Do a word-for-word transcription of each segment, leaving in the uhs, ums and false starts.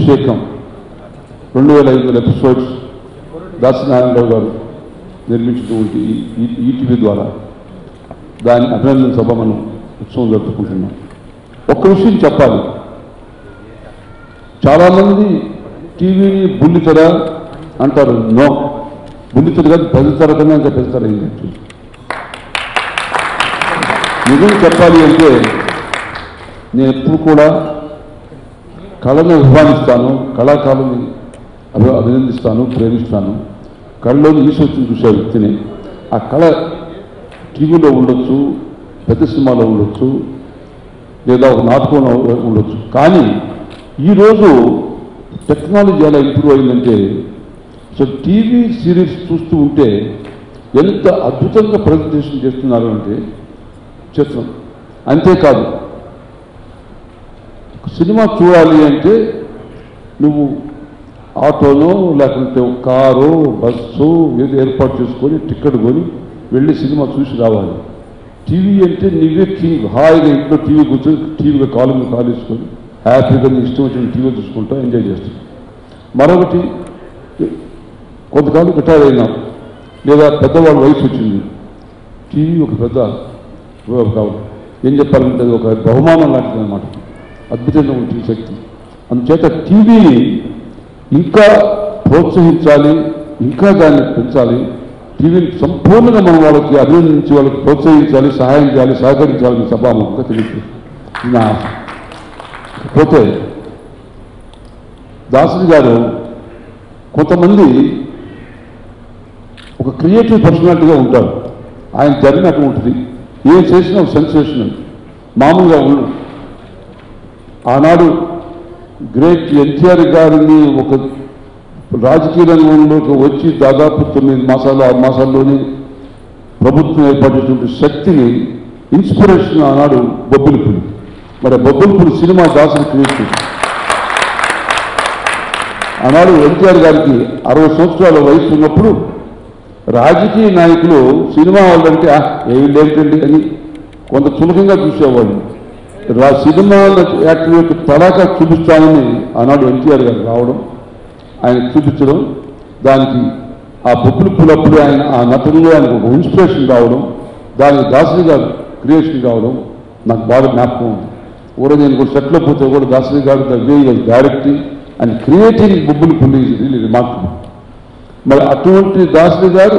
అభిషేకం రెండు వేల ఐదు వందల ఎపిసోడ్స్ దాసనారాయణరావు గారు నిర్మించినటువంటి ఈటీవీ ద్వారా దాని అభినందన సభ మనం ఉత్సవం జరుపుకుంటున్నాం. ఒక్క విషయం చెప్పాలి, చాలామంది టీవీని బుల్లితెర అంటారు. నో, బుల్లితెర కాదు, పెద్దతెర కన్నా ఇంకా పెద్దతెర అయింది. నిజం చెప్పాలి అంటే నేను ఎప్పుడు కూడా కళను అభిమానిస్తాను, కళాకారుని అభి అభినందిస్తాను, ప్రేమిస్తాను. కళలోని ఈశ్వరుని చూసే వ్యక్తిని. ఆ కళ టీవీలో ఉండొచ్చు, పెద్ద సినిమాలో ఉండొచ్చు, లేదా ఒక నాటకంలో ఉండొచ్చు. కానీ ఈరోజు టెక్నాలజీ ఎలా ఇంప్రూవ్ అయిందంటే సో టీవీ సిరీస్ చూస్తూ ఉంటే ఎంత అద్భుతంగా ప్రజెంటేషన్ చేస్తున్నారు అంటే చేస్తున్నాం. అంతేకాదు, సినిమా చూడాలి అంటే నువ్వు ఆటోనో లేకుంటే కారు బస్సు ఏదో ఏర్పాటు చేసుకొని టికెట్ కొని వెళ్ళి సినిమా చూసి రావాలి. టీవీ అంటే నువ్వే కింగ్, హాయిగా ఇంట్లో టీవీ కూర్చొని టీవీగా కాలు మీద కాలు వేసుకొని హ్యాపీగా నీ ఇష్టం వచ్చిన టీవీ చూసుకుంటా ఎంజాయ్ చేస్తాం. మరొకటి, కొంతకాలం రిటైర్ అయినాం లేదా పెద్దవాళ్ళ వయసు వచ్చింది, టీవీ ఒక పెద్ద కావాలి. ఏం చెప్పాలంటే అది ఒక బహుమానం లాంటిది అన్నమాట, అద్భుతంగా ఉంటుంది శక్తి. అందుచేత టీవీని ఇంకా ప్రోత్సహించాలి, ఇంకా దాన్ని పెంచాలి. టీవీని సంపూర్ణంగా మనం వాళ్ళకి అభినందించి వాళ్ళకి ప్రోత్సహించాలి, సహాయం చేయాలి, సహకరించాలని సభాముఖంగా తెలియదు నా. పోతే దాసరి గారు కొంతమంది ఒక క్రియేటివ్ పర్సనాలిటీగా ఉంటారు. ఆయన జరిగినట్టు ఉంటుంది, ఏం చేసినా సెన్సేషనల్, మామూలుగా ఉండదు. ఆనాడు గ్రేట్ ఎన్టీఆర్ గారిని ఒక రాజకీయ రంగంలోకి వచ్చి దాదాపు తొమ్మిది మాసాలు ఆరు మాసాల్లోనే ప్రభుత్వం ఏర్పడేటువంటి శక్తిని, ఇన్స్పిరేషన్ ఆనాడు బొబ్బిలిపులి. మరి బొబ్బిలిపులి సినిమా దాసరి క్రియేట్ చేసి ఆనాడు ఎన్టీఆర్ గారికి అరవై సంవత్సరాల వయసు ఉన్నప్పుడు రాజకీయ నాయకులు సినిమా వాళ్ళంటే ఏమి లేదండి అని కొంత చులకంగా చూసేవాళ్ళు. రా సినిమాల యాక్టర్ యొక్క తడాకా చూపిస్తామని ఆనాడు ఎన్టీఆర్ గారు రావడం, ఆయన చూపించడం, దానికి ఆ బొబ్బులు పులప్పుడు ఆయన ఆ నటుల్లో ఆయనకు ఒక ఇన్స్పిరేషన్ రావడం, దానికి దాసరి గారు క్రియేషన్ కావడం నాకు బాగా జ్ఞాపకం ఉంది. కూడా నేను కూడా సెట్లో పోతే కూడా Dasari garu the way was directing and creating Bobbili Puli really remarkable. మరి అటువంటి దాసరి గారు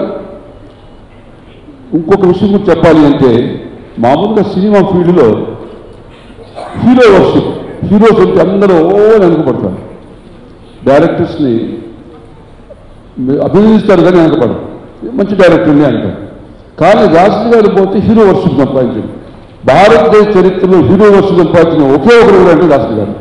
ఇంకొక విషయం కూడా చెప్పాలి అంటే, మామూలుగా సినిమా ఫీల్డ్లో హీరో వర్షిప్, హీరోస్ అంటే అందరూ ఓ వెనకపడతారు, డైరెక్టర్స్ని అభినందిస్తారు కానీ వెనకపడరు, మంచి డైరెక్టర్ని అంటారు. కానీ దాసరి గారు పోతే హీరో వర్షిప్ సంపాదించారు. భారతదేశ చరిత్రలో హీరో వర్షిప్ సంపాదించిన ఒకే ఒకరు కూడా అంటే దాసరి గారు.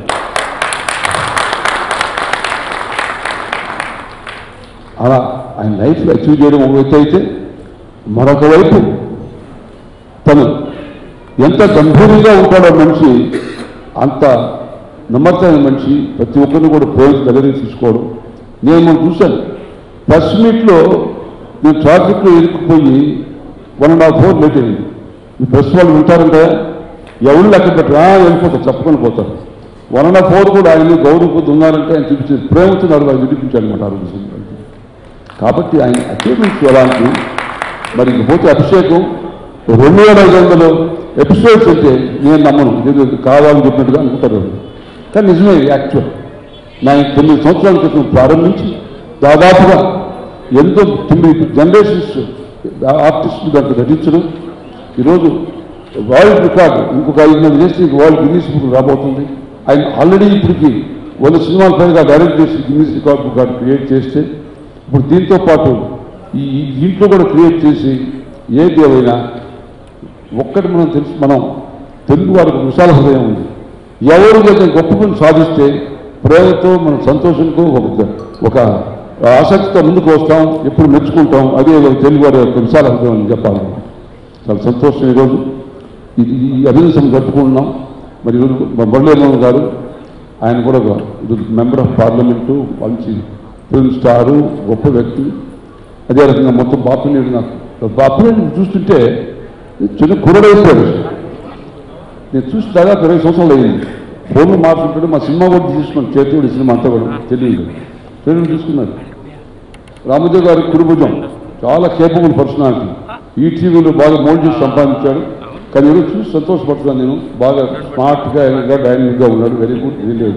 అలా ఆయన లైఫ్లో అచీవ్ చేయడం ఒక వ్యక్తి అయితే, మరొక వైపు తను ఎంత గంభీరంగా ఉంటాడో మనిషి, అంత నమ్మకమైన మనిషి, ప్రతి ఒక్కరిని కూడా ప్రేమించి దగ్గరికి తీసుకోవడం. నేను మనం చూశాను ప్రెస్ మీట్లో, నేను ట్రాఫిక్లో ఇరుక్కుపోయి one and half hour late అయింది. ఈ ప్రెస్ వాళ్ళు వింటారంటే ఎవరు లెక్క పెట్టరా వెళ్ళిపోతారు, చెప్పకుండా పోతారు. వన్ అండ్ హాఫ్ అవర్ కూడా ఆయన గౌరవపోతూ ఉన్నారంటే ఆయన చూపించారు, ప్రేమతో నడుగు విడిపించాడు అనమాట ఆరోగ్యం. కాబట్టి ఆయన అచీవ్మెంట్స్ అలాంటి. మరి ఇకపోతే అభిషేకం రెండు వేల ఐదు వందలు ఎపిసోడ్స్ అంటే నేను నమ్మను, ఇది కావాలని చెప్పినట్టుగా అనుకుంటారు. కానీ నిజమే, యాక్చువల్ నా తొమ్మిది సంవత్సరాల క్రితం ప్రారంభించి దాదాపుగా ఎంతో తొమ్మిది జనరేషన్స్ ఆర్టిస్టులు దాంట్లో నటించడం, ఈరోజు వరల్డ్ రికార్డు ఇంకొక ఐదు చేస్తే వరల్డ్ గిన్నీస్ బుక్ రాబోతుంది. ఆయన ఆల్రెడీ ఇప్పటికి వంద సినిమాల పైగా డైరెక్ట్ చేసి గిన్నీస్ రికార్డ్ బుక్ క్రియేట్ చేస్తే, ఇప్పుడు దీంతో పాటు ఈ ఇంట్లో కూడా క్రియేట్ చేసి ఏది ఏదైనా ఒక్కటి మనం తెలుసు, మనం తెలుగు వారికి విశాల హృదయం ఉంది. ఎవరు ఏదైనా గొప్ప పని సాధిస్తే ప్రేమతో మనం సంతోషంతో ఒక ఒక ఆసక్తితో ముందుకు వస్తాం, ఎప్పుడు మెచ్చుకుంటాం. అదే తెలుగు వారి యొక్క విశాల హృదయం అని చెప్పాలి. చాలా సంతోషం ఈరోజు ఈ అభినందన జరుపుకుంటున్నాం. మరి ఈరోజు బొడ్లేమోహన్ గారు, ఆయన కూడా మెంబర్ ఆఫ్ పార్లమెంటు, మంచి ఫిల్మ్ స్టారు, గొప్ప వ్యక్తి. అదే రకంగా మొత్తం బాపినేడు, నాకు బాపినేడు చూస్తుంటే చిన్న కుర్రడైపోయాడు. నేను చూసి దాదాపు ఇరవై సంవత్సరాలు అయింది. ఫోన్లు మార్చుంటాడు. మా సినిమా కూడా తీసుకున్నాడు, చేతుడు సినిమా అంతా కూడా తెలియదు తెలియదు తీసుకున్నారు. రామదేవ్ గారి కుడిభుజం, చాలా కేపబుల్ పర్సనాలిటీ, ఈటీవీలో బాగా మోల్డ్ చేసి సంపాదించాడు. కానీ ఈరోజు చూసి సంతోషపడుతున్నాను నేను. బాగా స్మార్ట్గా డైనమిక్గా ఉన్నాడు. Very good.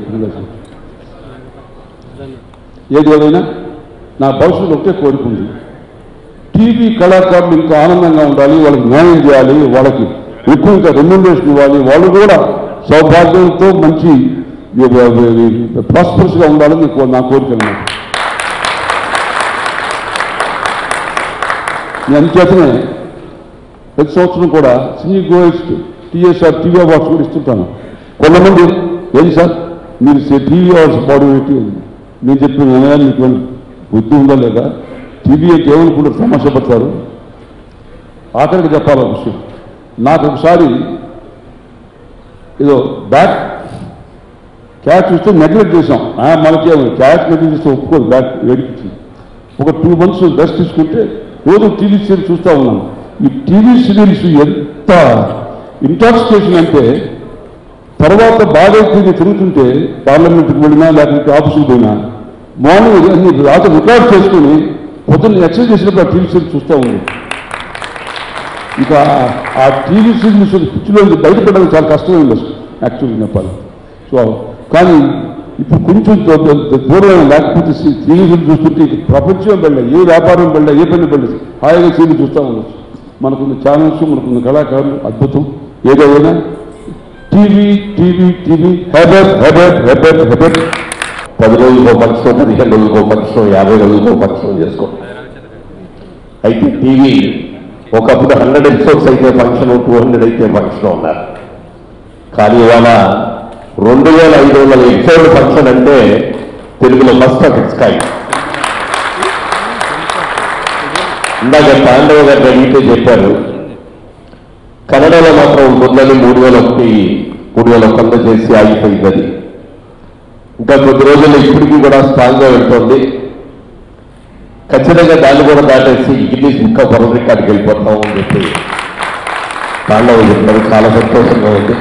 ఏది ఏదైనా నా భవిష్యత్తు ఒకటే కోరుకుంది, టీవీ కళాకారులు ఇంకా ఆనందంగా ఉండాలి, వాళ్ళకి న్యాయం చేయాలి, వాళ్ళకి ఎక్కువ ఇంకా రెమ్యునరేషన్ ఇవ్వాలి, వాళ్ళు కూడా సౌభాగ్యంతో మంచి ప్రాస్పరస్గా ఉండాలని నా కోరిక అన్నమాట. అందుచేతనే ప్రతి సంవత్సరం కూడా cine goers TSR TV awards కూడా ఇస్తుంటాను. కొంతమంది ఏది సార్ మీరు టీవీ అవార్డ్స్ పాడు ఏంటి నేను చెప్పిన నిర్ణయాలు మీకు బుద్ధి ఉందా లేదా, టీవీ అంటే ఏమనుకుంటే సమస్య పడతారు. ఆఖరికి చెప్పాల విషయం, నాకు ఒకసారి ఏదో బ్యాట్ క్యాచ్ చూస్తే నెగ్లెక్ట్ చేసాం. మనకి క్యాచ్ నెగ్లెక్ట్ చేస్తే ఒప్పుకోదు, బ్యాట్ వేడిపించింది. ఒక టూ మంత్స్ రెస్ట్ తీసుకుంటే రోజు టీవీ సీరియల్ చూస్తూ ఉన్నాను. ఈ టీవీ సీరియల్స్ ఎంత ఇంటాక్సికేషన్ అంటే, తర్వాత బాగా తిరుగుతుంటే పార్లమెంట్కి వెళ్ళినా లేకపోతే ఆఫీసుకి పోయినా మార్నింగ్ అన్ని రాత్రి రికార్డ్ చేసుకుని పొద్దున్న ఎక్సర్సైజ్ చేసినప్పుడు ఆ టీవీ సీరియల్ చూస్తూ ఉంది. ఇక ఆ టీవీ సీరియల్స్ పిచ్చిలో బయటపడడం చాలా కష్టమైంది యాక్చువల్గా చెప్పాలి. సో కానీ ఇప్పుడు కొంచెం దూరం లేకపోతే సీరియల్ చూస్తుంటే ప్రపంచం వెళ్ళా, ఏ వ్యాపారం వెళ్ళా, ఏ పని వెళ్ళదు, హాయిగా సీరియల్ చూస్తూ ఉండొచ్చు. మనకున్న ఛానల్స్, మనకున్న కళాకారులు అద్భుతం. ఏదైనా టీవీ టీవీ టీవీ హెబెట్ హెబెట్ హెబెట్ హెబెట్ పది రోజులకో ఫంక్షన్, పదిహేను రోజులకో ఫంక్షన్, యాభై రోజులకో ఫంక్షన్ చేసుకుంటాం. అయితే టీవీ ఒకప్పుడు హండ్రెడ్ ఎపిసోడ్స్ అయితే ఫంక్షన్, టూ హండ్రెడ్ అయితే ఫంక్షన్ ఉన్నారు. కానీ ఇవాళ రెండు వేల ఐదు వందల ఎపిసోడ్ ఫంక్షన్ అంటే తెలుగులో ఫస్ట్ ఆఫ్ ఇట్స్ కైండ్. ఇందాక పాండవ గారు అడిగితే చెప్పారు, కన్నడలో మాత్రం ముందని మూడు వేల ఒకటి మూడు వేల ఒకంద చేసి ఆగిపోయింది. అది ఇంకా కొద్ది రోజుల్లో ఇప్పటికీ కూడా స్ట్రాంగ్గా వెళ్తుంది. ఖచ్చితంగా దాన్ని కూడా దాటేసి గిన్నీస్ బుక్ ఆఫ్ వరల్డ్ రికార్డుకి వెళ్ళిపోతాం అని చెప్పి పాండవ చెప్పారు. చాలా సంతోషంగా ఉంది.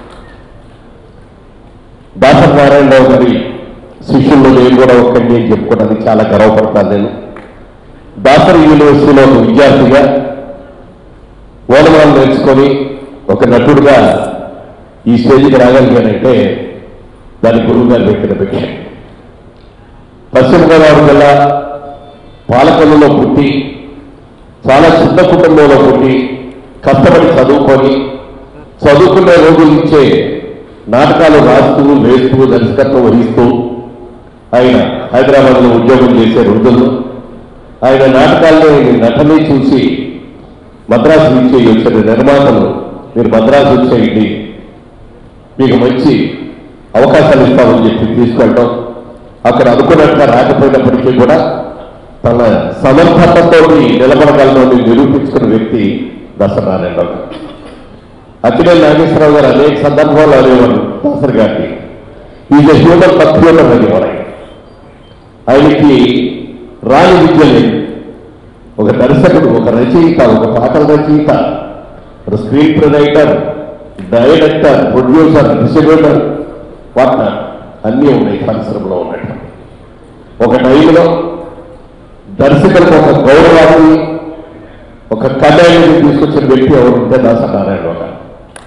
దాసరి నారాయణరావు గారి శిష్యుల్లో నేను కూడా ఒక్కడిని అని చెప్పుకోవడానికి చాలా గర్వపడతాను. నేను దాసరి యూనివర్సిటీలో ఒక విద్యార్థిగా ఓనమాలు నేర్చుకొని ఒక నటుడుగా ఈ స్టేజ్కి రాగలిగానంటే దాని గురువు గారు పెట్టిన భిక్ష. పశ్చిమ గోదావరి జిల్లా పాలకొల్లులో పుట్టి, చాలా చిన్న కుటుంబంలో పుట్టి, కష్టపడి చదువుకొని, చదువుకునే రోజుల నుంచే నాటకాలు రాస్తూ వేస్తూ దర్శకత్వం వహిస్తూ ఆయన హైదరాబాద్లో ఉద్యోగం చేసే రోజుల్లో ఆయన నాటకాల్లో నటనే చూసి మద్రాసు నుంచి వచ్చిన నిర్మాతలు, మీరు మద్రాసు వచ్చేయండి, మీకు మంచి అవకాశాలు ఇస్తామని చెప్పి తీసుకెళ్ళడం, అక్కడ అనుకున్నట్టుగా రాకపోయినప్పటికీ కూడా తన సమర్థతతో నిలబడగలని నిరూపించుకున్న వ్యక్తి దాసరి నారాయణరావు గారు. అక్కినేని నాగేశ్వరరావు గారు అనేక సందర్భాలు అనేవారు దాసరి గారిని ఈజ్ ఎ హ్యూమన్ పత్రికలు అనేవారు. ఆయనకి రాని విద్య లేదు. ఒక దర్శకుడు, ఒక రచయిత, ఒక పాటల రచయిత, ఒక screen play writer, director, producer, distributor, partner అన్నీ ఉన్నాయి పరిశ్రమలో ఉన్నట్టు. ఒక టైంలో దర్శకులకు ఒక గౌరవాన్ని, ఒక కళని తీసుకొచ్చిన వ్యక్తి ఎవరు ఉంటే దాసరి నారాయణరావు గారు.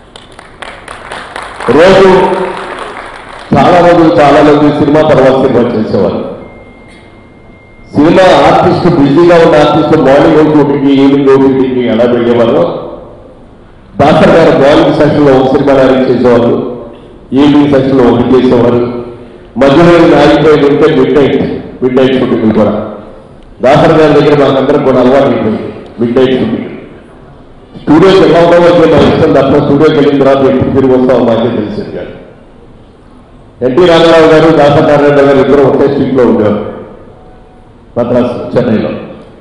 రోజు చాలా రోజులు చాలా మంది సినిమా తర్వాత సినిమా చేసేవారు. సినిమా ఆర్టిస్ట్, బిజీగా ఉన్న ఆర్టిస్ట్ మార్నింగ్ ఓటీకి, ఈవినింగ్ ఓటీకి ఎలా వెళ్ళేవారు. దాసరి గారు మార్నింగ్ సెషన్లో ఒక సినిమా లాంచ్ చేసేవారు, ఈవినింగ్ సెషన్లో ఒకటి చేసేవారు. మధ్యలో ఆగిపోయి ఉంటే midnight midnight shooting కూడా దాసరి గారి దగ్గర మాకందరం కూడా అలవాటు అయిపోయింది. మిడ్ నైట్ షూటింగ్ స్టూడియోకి ఎలా ఉండడం అయితే మా ఇష్టం తప్ప స్టూడియోకి వెళ్ళిన తర్వాత ఎప్పుడు తిరిగి వస్తామో మాకే తెలిసింది కాదు. ఎన్టీ రామారావు గారు, దాసరి నారాయణరావు గారు ఇద్దరు ఒకే స్ట్రీట్లో ఉండేవారు మద్రాసు, చెన్నైలో.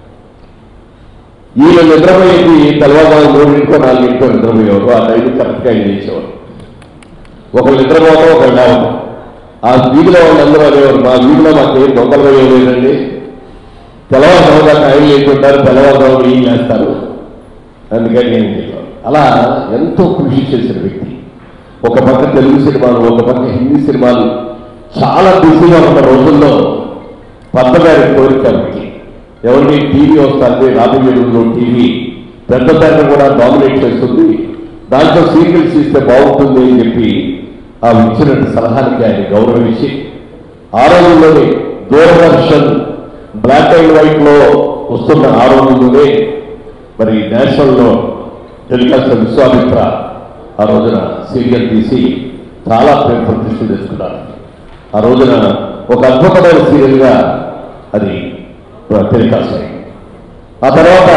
ఈయన నిద్రపోయేది తెల్లవారు మూడింటికో నాలుగింటికో నిద్రపోయేవారు. ఆ టైంకి కరెక్ట్గా ఆయన ఇచ్చేవారు. ఒకళ్ళు నిద్రపోవడం, ఒకళ్ళు లేవడం. ఆ వీధిలో వాళ్ళందరూ అనేవారు, మా వీధిలో మాకేం దొంగలు పోయేలేదండి, తెల్లవారుజాము దాకా ఆయన లేకుంటారు, తెల్లవారుజాము ఏం చేస్తారు, అందుకని నేను చెప్పాను. అలా ఎంతో కృషి చేసిన వ్యక్తి. ఒక పక్క తెలుగు సినిమాలు, ఒక పక్క హిందీ సినిమాలు చాలా బిజీగా ఉన్న రోజుల్లో పద్దగారి కోరిక ఎవరిని టీవీ వస్తుంది, రాబోయే రోజుల్లో టీవీ పెద్ద పెద్ద కూడా డామినేట్ చేస్తుంది, దాంట్లో సీరియల్స్ ఇస్తే బాగుంటుంది అని చెప్పి ఆ ఇచ్చిన సలహానికి ఆయన గౌరవించి ఆ రోజుల్లోనే దూరదర్శన్ బ్లాక్ అండ్ వైట్ లో వస్తున్న ఆ రోజుల్లోనే మరి నేషనల్లో టెలికాస్ట్ విశ్వామిత్ర ఆ రోజున సీరియల్ తీసి చాలా పేరు ప్రతిష్టలు తెచ్చుకున్నారు. ఆ రోజున ఒక అద్భుతమైన సీరియల్గా అది టెలికాస్ట్ అయింది. ఆ తర్వాత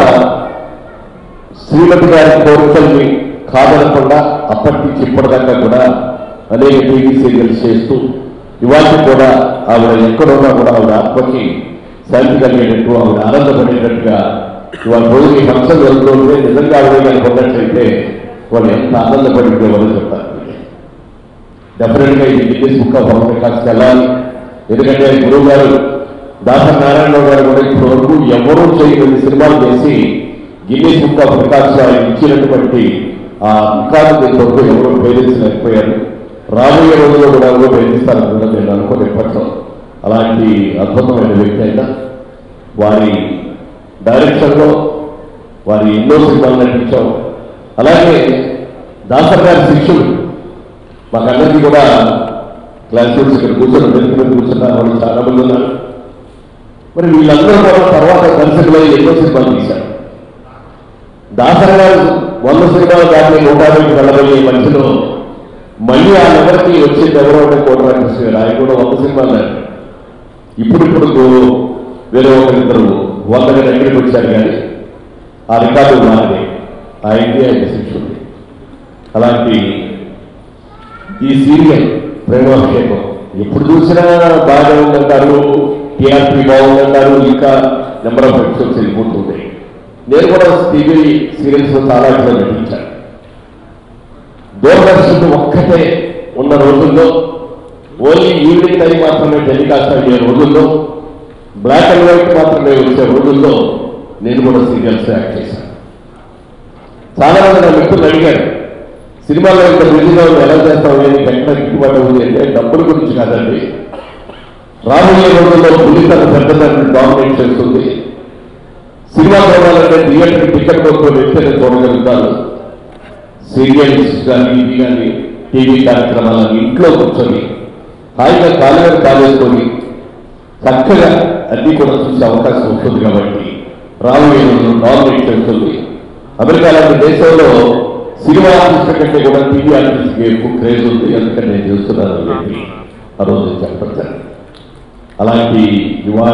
శ్రీమతి గారి కోరికల్ని కాదనకుండా అప్పటి నుంచి ఇప్పటిదాకా కూడా అనేక టీవీ సీరియల్స్ చేస్తూ ఇవాళ కూడా ఆవిడ ఎక్కడున్నా కూడా ఆవిడ ఆత్మకి శాంతి కలిగేటట్టు, ఆవిడ ఆనందపడేటట్టుగా ఇవాళ రోజు ఈ ఫంక్షన్ జరుగుతుంటే నిజంగా ఆవిడ కానీ ఉన్నట్లయితే వాళ్ళు ఎంత ఆనందపడిపోయేవారో చెప్తారు. డెఫినెట్గా ఇది గిన్నెస్ బుక్ ఆఫ్ వరల్డ్ రికార్డ్స్కి వెళ్ళాలి. ఎందుకంటే గురువు గారు దాసరి నారాయణరావు గారు కూడా ఇప్పటి వరకు ఎవరూ చేయని సినిమాలు చేసి గిన్నెస్ బుక్ ఆఫ్ రికార్డ్స్ ఆయన ఇచ్చినటువంటి ఆ రికార్డు ఇంతవరకు ఎవరో వేధించలేకపోయారు. రాబోయే రోజుల్లో కూడా ఎవరో వేధిస్తారని నేను అనుకోని ఇప్పట్లో అలాంటి అద్భుతమైన వ్యక్తి అయినా వారి డైరెక్షన్లో వారి ఎన్నో సినిమాలు నటించాం. అలాగే దాసరి గారి శిష్యులు మాకందరికీ కూడా క్లాస్ రూమ్స్ ఇక్కడ కూర్చొని వెనుక మీద కూర్చున్నారు, వాళ్ళు చాలా మంది ఉన్నారు. మరి వీళ్ళందరూ కూడా తర్వాత దర్శకులు ఎన్నో సినిమాలు తీశారు. దాసరి గారు వంద సినిమాలు దాటి నూట యాభైకి వెళ్ళబోయే మధ్యలో మళ్ళీ ఆ ఎవరికి వచ్చేది ఎవరో అంటే కోటరాకృష్ణ గారు, ఆయన కూడా వంద సినిమాలు దాటి ఇప్పుడు ఇప్పుడు వేరే ఒకరిద్దరు వందగా దగ్గరికి వచ్చారు. కానీ ఆ రికార్డు మారింది, ఆయనకి ఆయన శిక్షుడు. అలాంటి ఈ సీరియల్ ప్రేమాభిషేకం ఎప్పుడు చూసినా బాగా ఉందంటారు, టీఆర్పీ బాగుందంటారు, ఇంకా నెంబర్ ఆఫ్ ఎపిసోడ్స్ వెళ్ళిపోతుంది. నేను కూడా టీవీ సీరియల్స్ చాలా ఎక్కువ నటించాను. దూరదర్శన్ ఒక్కటే ఉన్న రోజుల్లో ఓన్లీ ఈవినింగ్ టైం మాత్రమే టెలికాస్ట్ అయ్యే రోజుల్లో, బ్లాక్ అండ్ వైట్ మాత్రమే వచ్చే రోజుల్లో నేను కూడా సీరియల్స్ యాక్ట్ చేశాను. చాలా మంది నా మిత్రులు అడిగారు, సినిమాలో ఇంత బిజీగా ఉంది ఎలా చేస్తావు, నీకు ఎక్కడ గిట్టుబాటు ఉంది అంటే డబ్బుల గురించి కాదండి, రాబోయే రోజుల్లో పులితన పెద్దదాన్ని డామినేట్ చేస్తుంది. సినిమా చూడాలంటే థియేటర్ టికెట్ కొనుక్కొని వెళ్తే నేను చూడగలుగుతాను. సీరియల్స్ కానీ ఇది కానీ టీవీ కార్యక్రమాలని ఇంట్లో కూర్చొని హాయిగా కాలుగా కాలేసుకొని చక్కగా అన్నీ కూడా చూసే అవకాశం ఉంటుంది. కాబట్టి రాబోయే రోజుల్లో డామినేట్ చేస్తుంది. అమెరికా లాంటి దేశంలో సినిమా ఆర్టిస్ట్ కంటే కూడా టీవీ ఆర్టిస్ట్కి ఎక్కువ క్రేజ్ ఉంది, అందుకని నేను చూస్తున్నాను అని చెప్పి ఆ రోజు చెప్పాను. అలాంటి ఇవాళ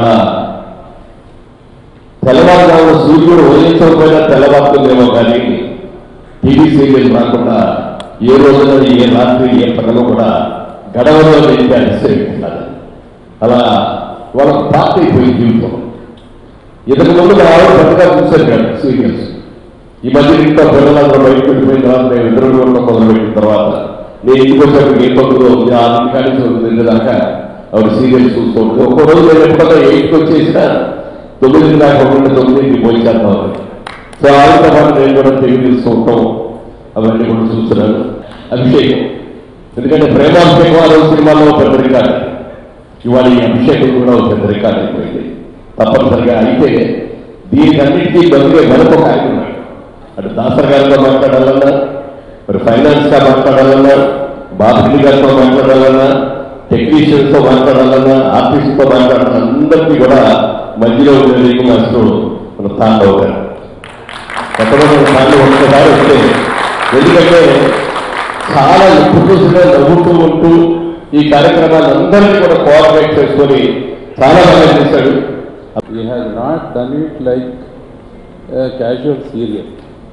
తెల్లవారుజామున సూర్యుడు ఉదయించకపోయినా తెల్లవారుతుందేమో కానీ టీవీ సీరియల్ రాకుండా ఏ రోజున ఏ రాత్రి ఏ పగలో కూడా గడవలో ఏంటి అనిపిస్తున్నారు. అలా వాళ్ళకు పార్ట్ అయిపోయి జీవితం. ఇంతకు ముందు మా ఆవిడ పెద్దగా చూశారు కాదు సీరియల్స్. ఈ మధ్య ఇంట్లో పిల్లలందరూ బయటకు వెళ్ళిపోయిన తర్వాత నేను ఇద్దరు ఉండడం మొదలుపెట్టిన తర్వాత నేను ఇంటికి వచ్చాక ఏ పక్కలో ఉంది ఆ ఇంటికాడి నుంచి దాకా ఆవిడ సీరియల్స్ చూస్తూ ఉంటుంది. ఒక్కో రోజు నేను ఎప్పుడో ఎయిట్కి వచ్చేసిన తొమ్మిది దాకా ఒకటి తొమ్మిదికి పోయిచేద్దాం. సో ఆవిడతో పాటు నేను కూడా టీవీ చూస్తూ ఉంటాం, అవన్నీ కూడా చూస్తున్నాను. అభిషేకం ఎందుకంటే ప్రేమాభిషేకం ఆ రోజు సినిమాలో పెద్ద రికార్డు, ఇవాళ ఈ అభిషేకం కూడా ఒక పెద్ద రికార్డు అయిపోయింది తప్పనిసరిగా. అయితే దీనికన్నిటికీ బతికే వెనక ఒక ఆయన ఉన్నాడు. అటు దాసరి గారితో మాట్లాడాలన్నా, మరి ఫైనాన్స్గా మాట్లాడాలన్నా, బాధితుడి గారితో మాట్లాడాలన్నా, టెక్నీషియన్స్తో మాట్లాడాలన్నా, ఆర్టిస్ట్తో మాట్లాడాలన్నా అందరికీ కూడా మధ్యలో ఉండే మాస్టర్ మన తాండవ గారు. కొత్తగా తాండవ ఒక్కసారి వస్తే ఎందుకంటే చాలా ఎప్పుడు చూసినా నవ్వుతూ ఉంటూ ఈ కార్యక్రమాలందరినీ కూడా కోఆర్డినేట్ చేసుకొని చాలా బాగా చేశాడు. He has not done it like a casual serial.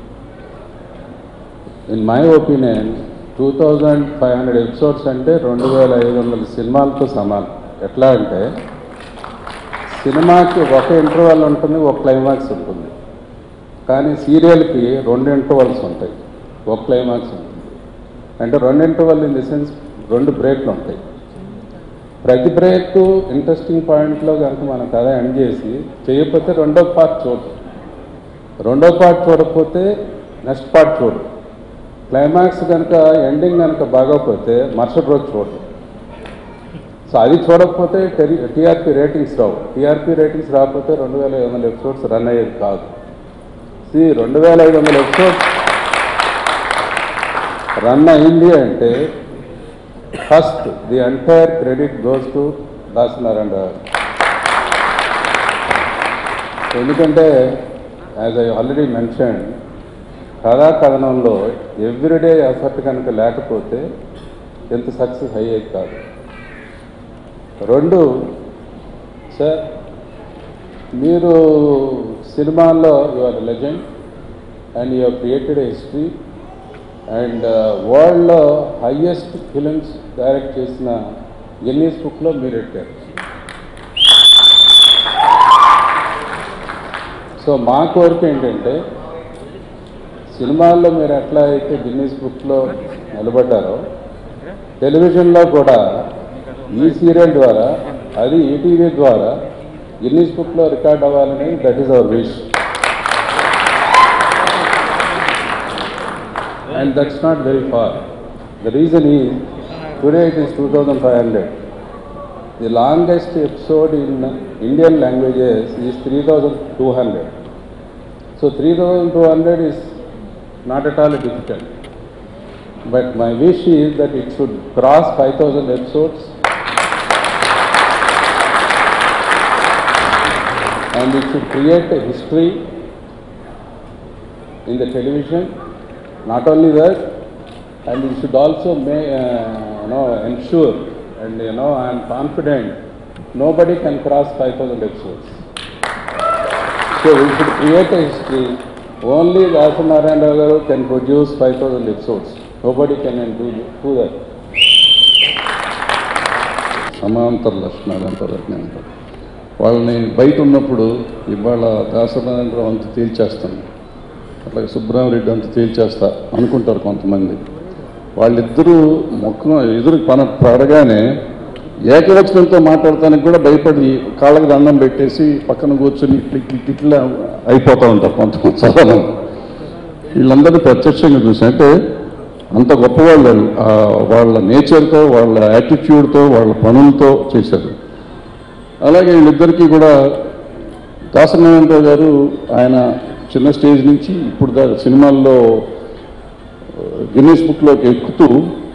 In my opinion, two thousand five hundred episodes అంటే రెండు వేల ఐదు వందల సినిమాలతో సమానం. ఎట్లా అంటే సినిమాకి ఒక ఇంటర్వల్ ఉంటుంది, ఒక క్లైమాక్స్ ఉంటుంది. కానీ సీరియల్కి రెండు ఇంటర్వల్స్ ఉంటాయి, ఒక క్లైమాక్స్ ఉంటుంది. అంటే రెండు ఇంటర్వల్ ఇన్ ది సెన్స్ రెండు బ్రేక్లు ఉంటాయి. ప్రతి బ్రేక్ ఇంట్రెస్టింగ్ పాయింట్లో కనుక మనం కథ ఎండ్ చేసి చేయకపోతే రెండో పార్ట్ చూడు, రెండో పార్ట్ చూడకపోతే నెక్స్ట్ పార్ట్ చూడు. క్లైమాక్స్ కనుక ఎండింగ్ కనుక బాగోకపోతే మరుసటి రోజు చూడరు. సో అది చూడకపోతే టెరి టీఆర్పీ రేటింగ్స్ రావు. టీఆర్పీ రేటింగ్స్ రాకపోతే రెండు వేల ఐదు వందల ఎపిసోడ్స్ రన్ అయ్యేది కాదు. ఈ రెండు వేల ఐదు వందల ఎపిసోడ్స్ రన్ అయింది అంటే first the entire credit goes to దాసనారాయణ గారు. ఎందుకంటే యాజ్ ఐ ఆల్రెడీ మెన్షన్, కథా కథనంలో ఎవ్రీడే ఎఫర్ట్ కనుక లేకపోతే ఎంత సక్సెస్ అయ్యేది కాదు. రెండు, సార్ మీరు సినిమాల్లో you are legend and you have created a history and వరల్డ్లో హయ్యెస్ట్ ఫిలిమ్స్ డైరెక్ట్ చేసిన గిన్నీస్ బుక్లో మీరు ఎట్టారు. సో మా కోరిక ఏంటంటే సినిమాల్లో మీరు ఎట్లా అయితే గిన్నీస్ బుక్లో నిలబడ్డారో టెలివిజన్లో కూడా ఈ సీరియల్ ద్వారా, అది ఈటీవీ ద్వారా గిన్నీస్ బుక్లో రికార్డ్ అవ్వాలని that is our wish. And that's not very far. The reason is today it is two thousand five hundred. The longest episode in Indian languages is three thousand two hundred. So three thousand two hundred is not at all difficult, but my wish is that it should cross five thousand episodes and it should create a history in the television. Not only that, and it should also may, uh, you know, ensure, and you know, I am confident nobody can cross five thousand episodes. So we should create a history. Only Dasanarayana Garu can produce five thousand episodes. Nobody can do, do that. సమాంతర లక్షణాలు అంటారు. అంటారు వాళ్ళని బయట ఉన్నప్పుడు ఇవాళ దాసనారాయణరావు అంత తేల్చేస్తాను, అట్లాగే సుబ్రహ్మరెడ్డి అంత తేల్చేస్తా అనుకుంటారు కొంతమంది. వాళ్ళిద్దరూ మొక్కను ఎదురు పన పడగానే ఏకవచనంతో మాట్లాడటానికి కూడా భయపడి కాళ్ళకి దండం పెట్టేసి పక్కన కూర్చొని ఇట్లా అయిపోతూ ఉంటారు కొంతమంది చాలా. వీళ్ళందరినీ ప్రత్యక్షంగా చూసి అంటే అంత గొప్పవాళ్ళు వాళ్ళ నేచర్తో, వాళ్ళ యాటిట్యూడ్తో, వాళ్ళ పనులతో చేశారు. అలాగే వీళ్ళిద్దరికీ కూడా దాసనారాయణరావు గారు ఆయన చిన్న స్టేజ్ నుంచి ఇప్పుడు దా సినిమాల్లో గిన్నీస్ బుక్లోకి ఎక్కుతూ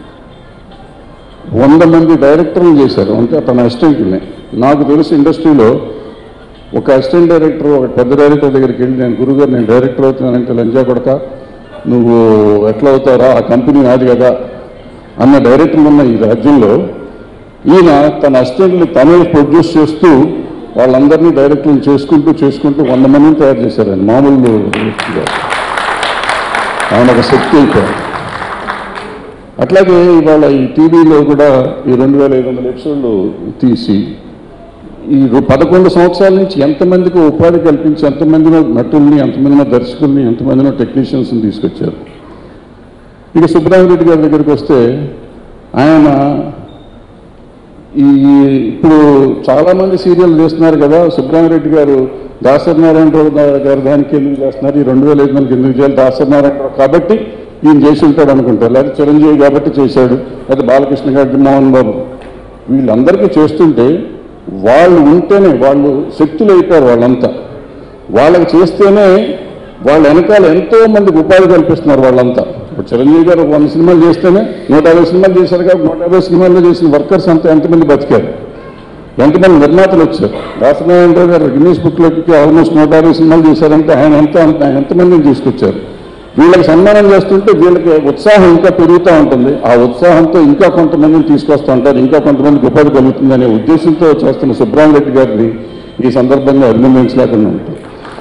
వంద మంది డైరెక్టర్లు చేశారు. అంటే తన అసిస్టెంట్ని. నాకు తెలిసి ఇండస్ట్రీలో ఒక అసిస్టెంట్ డైరెక్టర్ ఒక పెద్ద డైరెక్టర్ దగ్గరికి వెళ్ళి, నేను గురుగారు నేను డైరెక్టర్ అవుతున్నానంటే, లంజా కొడక నువ్వు ఎట్లా అవుతారా, ఆ కంపెనీ నాది కదా అన్న డైరెక్టర్లు ఉన్న ఈ రాజ్యంలో ఈయన తన అసిస్టెంట్ని తనే ప్రొడ్యూస్ చేస్తూ వాళ్ళందరినీ డైరెక్టర్లు చేసుకుంటూ చేసుకుంటూ వంద మందిని తయారు చేశారు. ఆయన మామూలు ఆయన ఒక శక్తి అయిపోయారు. అట్లాగే ఇవాళ ఈ టీవీలో కూడా ఈ రెండు వేల ఐదు వందల ఎపిసోడ్లు తీసి ఈ పదకొండు సంవత్సరాల నుంచి ఎంతమందికి ఉపాధి కల్పించి ఎంతమందినో నటుల్ని, ఎంతమందినో దర్శకుల్ని, ఎంతమందినో టెక్నీషియన్స్ని తీసుకొచ్చారు. ఇక సుబ్రహ్మరెడ్డి గారి దగ్గరికి వస్తే ఆయన ఈ ఇప్పుడు చాలామంది సీరియల్ చేస్తున్నారు కదా, సుబ్రహ్మరెడ్డి గారు దాసనారాయణరావు గారు దానికి ఎందుకు చేస్తున్నారు, ఈ రెండు వేల ఐదు వందలకి ఎందుకు చేయాలి, దాసనారాయణరావు కాబట్టి ఈయన చేసి ఉంటాడు అనుకుంటారు, లేదా చిరంజీవి కాబట్టి చేశాడు, లేదా బాలకృష్ణ గారి, మోహన్ బాబు, వీళ్ళందరికీ చేస్తుంటే వాళ్ళు ఉంటేనే వాళ్ళు శక్తులు అయిపోయారు. వాళ్ళంతా వాళ్ళకి చేస్తేనే వాళ్ళ వెనకాల ఎంతో మందికి ఉపాధి కల్పిస్తున్నారు వాళ్ళంతా. ఇప్పుడు చిరంజీవి గారు వంద సినిమాలు చేస్తేనే నూట యాభై సినిమాలు చేశారు కాబట్టి నూట యాభై సినిమాల్లో చేసిన వర్కర్స్ అంతా ఎంతమంది బతికారు, ఎంతమంది నిర్మాతలు వచ్చారు. దాసనారాయణరావు గారు గిన్నీస్ బుక్లోకి ఆల్మోస్ట్ నూట యాభై సినిమాలు చేశారంటే ఆయన ఎంత ఆయన ఎంతమందిని తీసుకొచ్చారు. వీళ్ళకి సన్మానం చేస్తుంటే వీళ్ళకి ఉత్సాహం ఇంకా పెరుగుతూ ఉంటుంది. ఆ ఉత్సాహంతో ఇంకా కొంతమందిని తీసుకొస్తూ ఉంటారు, ఇంకా కొంతమందికి ఉపాధి కలుగుతుంది అనే ఉద్దేశంతో చేస్తున్న సుబ్రహ్మరెడ్డి గారిని ఈ సందర్భంగా అభినందించలేకుండా ఉంటుంది.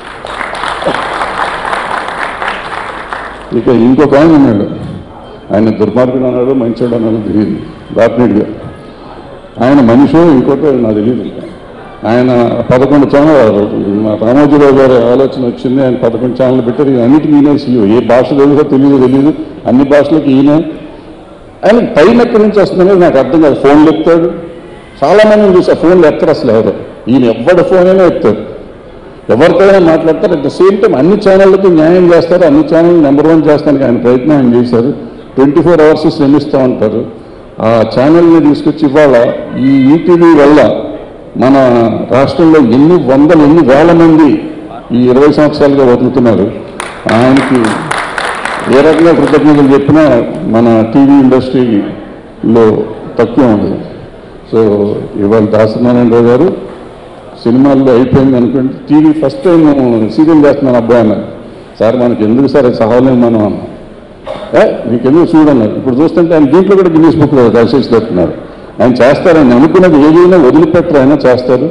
ఇక ఇంకొక ఆయన ఉన్నాడు, ఆయన దుర్మార్గుడు అన్నాడు, మంచోడు అన్నాడు తెలియదు, బాపిరెడ్డి గారు. ఆయన మనిషో ఇంకోటో నాకు తెలియదు. ఆయన పదకొండు ఛానల్, మా రామోజీరావు గారి ఆలోచన వచ్చింది, ఆయన పదకొండు ఛానల్ పెట్టారు. అన్నిటికీ ఈయన సీఈఓ. ఏ భాష తెలుసో తెలియదు తెలియదు అన్ని భాషలకు ఈయన. ఆయన టైం ఎక్కడి నుంచి వస్తుందనేది నాకు అర్థం కాదు. ఫోన్లు ఎత్తాడు, చాలామందిని చూసి ఆ ఫోన్లు ఎత్తారు అసలు ఎవరు, ఈయన ఎవ్వడి ఫోన్ అయినా ఎత్తారు. ఎవరికైనా మాట్లాడతారు. అట్ ద సేమ్ టైం అన్ని ఛానళ్ళకి న్యాయం చేస్తారు, అన్ని ఛానల్ నెంబర్ వన్ చేస్తానికి ఆయన ప్రయత్నం ఆయన చేశారు. ట్వంటీ ఫోర్ అవర్స్ శ్రమిస్తూ ఉంటారు. ఆ ఛానల్ని తీసుకొచ్చి ఇవాళ ఈ ఈటీవీ వల్ల మన రాష్ట్రంలో ఎన్ని వందలు ఎన్ని వేల మంది ఈ ఇరవై సంవత్సరాలుగా బతుకుతున్నారు. ఆయనకి ఏ రకంగా కృతజ్ఞతలు చెప్పినా మన టీవీ ఇండస్ట్రీలో తక్కువ ఉంది. సో ఇవాళ దాసనారాయణరావు గారు సినిమాల్లో అయిపోయింది అనుకుంటే టీవీ ఫస్ట్ టైం సీరియల్ చేస్తున్నాను అబ్బాయి అన్నారు. సార్ మనకి ఎందుకు సార్ సహాయం మనం అన్నాం. ఏ మీకెందుకు చూడన్నారు. ఇప్పుడు చూస్తుంటే ఆయన దీంట్లో కూడా గిన్నీస్ బుక్లో దర్శించి పెడుతున్నారు. ఆయన చేస్తారు, ఆయన అనుకున్నది ఏదైనా వదిలిపెట్టరు, ఆయన చేస్తారు.